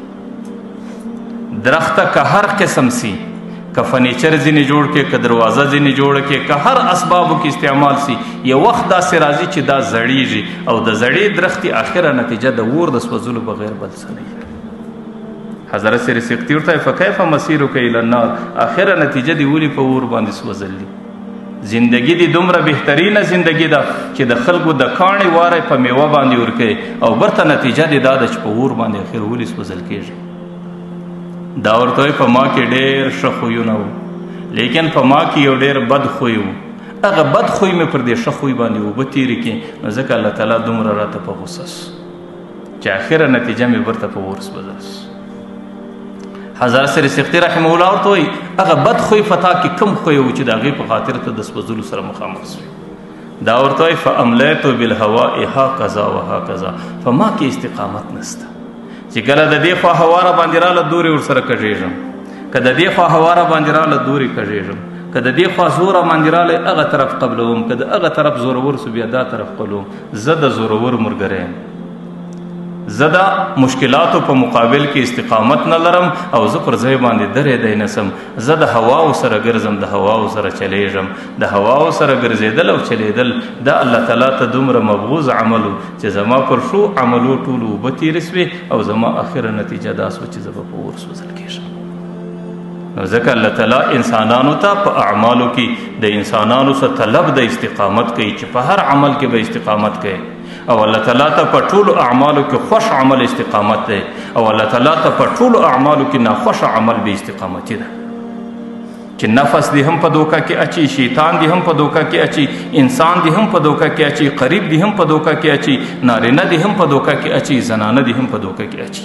درخته که هر قسم سی، که فرنیچر ځینې جوړ کې، که دروازه ځینې جوړه کې، که هر اسبابو کې استعمال سی، یو وخت داسې راځي چې دا زړیږي او د زړې درختې آخره نتیجه د اور د سوځلو بغیر بل څه نه وي. حضرت سیر سختي ورته فکیف مسیرک الی النار، آخره نتیجه دې ولې په اور باندې سوځل دي. زندگی دی دومره بهترینه زندگی ده چې د خلکو د کاڼې واره په میوه باندې ورکوي او برته نتیجه دې دا ده چې په اور باندې اخر ولې سوځل کېږي. دا ورته وایي په ما کې ډېر ښه خویونه وو، لیکن په ما کې یو ډېر بد خوی و، هغه بد خوی مې پر دې ښه خوی باندې اوبه تېرې کړې، نو ځکه الله تعالی دومره راته په غوسه سو چې اخره نتیجه مې برته په اور سوځل سو. حضرت سیر سختي رحمه الله ورته وایي هغه بد خوی فتا کې کم خوی و چې د هغې په خاطر ته د سوځلو سره مخامخ سوې. دا ورته وایي فاملیت بالهواء هکذا وهکذا، په ما کې استقامت نسته چې کله د دې خوا هوا را باندې راله دورې ورسره کږېږم، که د دې خوا هوا را باندې راله دورې کږېږم، که د دې خوا زور را باندې رالی هغه طرف قبلوم، که د هغه طرف زورور سو بیا دا طرف قبلوم. زه د زورور ملګری یم، زه د مشکلاتو په مقابل کې استقامت نه لرم او زه پر ځای باندې درېدی نسم. زه د هواو سره ګرځم، د هواو سره چلیږم. د هواو سره ګرځېدل او چلیدل دا الله تعالی ته دومره مبغوض عمل و چې زما پر شو عملو ټولو اوبه تېرې سوې او زما آخره نتیجه دا سوه چې زه به په اور سوځل کېږم. نو ځکه الله تعالی انسانانو ته په اعمالو کې د انسانانو څخه طلب د استقامت کوي چې په هر عمل کې به استقامت کوي، او الله تعالی ته په ټولو اعمالو کې خوش عمل استقامت دی، او الله تعالی ته په ټولو اعمالو کې ناخوش عمل به استقامتي ده. چې نفس دی هم په دوکه کې اچي، شیطان دی هم په دوکه کې اچي، انسان دی هم په دوکه کې اچي، قریب دی هم په دوکه کې اچي، نارینه دی هم په دوکه کې اچي، زنانه دی هم په دوکه کې اچي.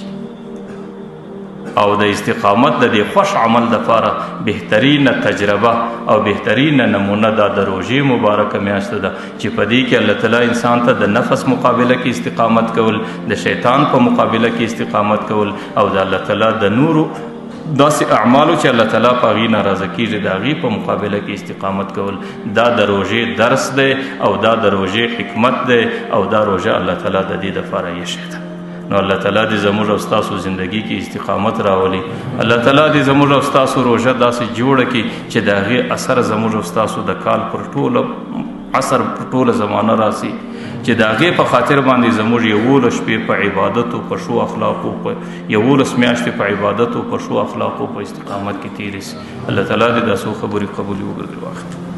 او د استقامت د دې خوش عمل دپاره بهترینه تجربه او بهترینه نمونه دا د روژې مبارکه میاشت ده چې په دې کې الله تعالی انسان ته د نفس مقابله کې استقامت کول، د شیطان په مقابله کې استقامت کول، او د الله تعالی د نورو داسې اعمالو چې الله تعالی په هغې ناراضه کېږي د هغې په مقابله کې استقامت کول. دا د روژې درس دی او دا د روژې حکمت دی او دا روژه الله تعالی د دې دپاره ایښې ده. نو الله تعالی دې زموږ او ستاسو زندگی کې استقامت راولي. الله تعالی دې زموږ او ستاسو روژه داسې جوړه کړي چې د هغې اثر زموږ او ستاسو د کال پر ټوله عصر پر ټوله زمانه راسي، چې د هغې په خاطر باندې زموږ یولس شپې په عبادتو په ښو اخلاقو په یولس میاشتې په عبادتو په ښو اخلاقو په استقامت کې تېرې سي. الله تعالی دې دا څو خبرې قبولې وګرځي. واخر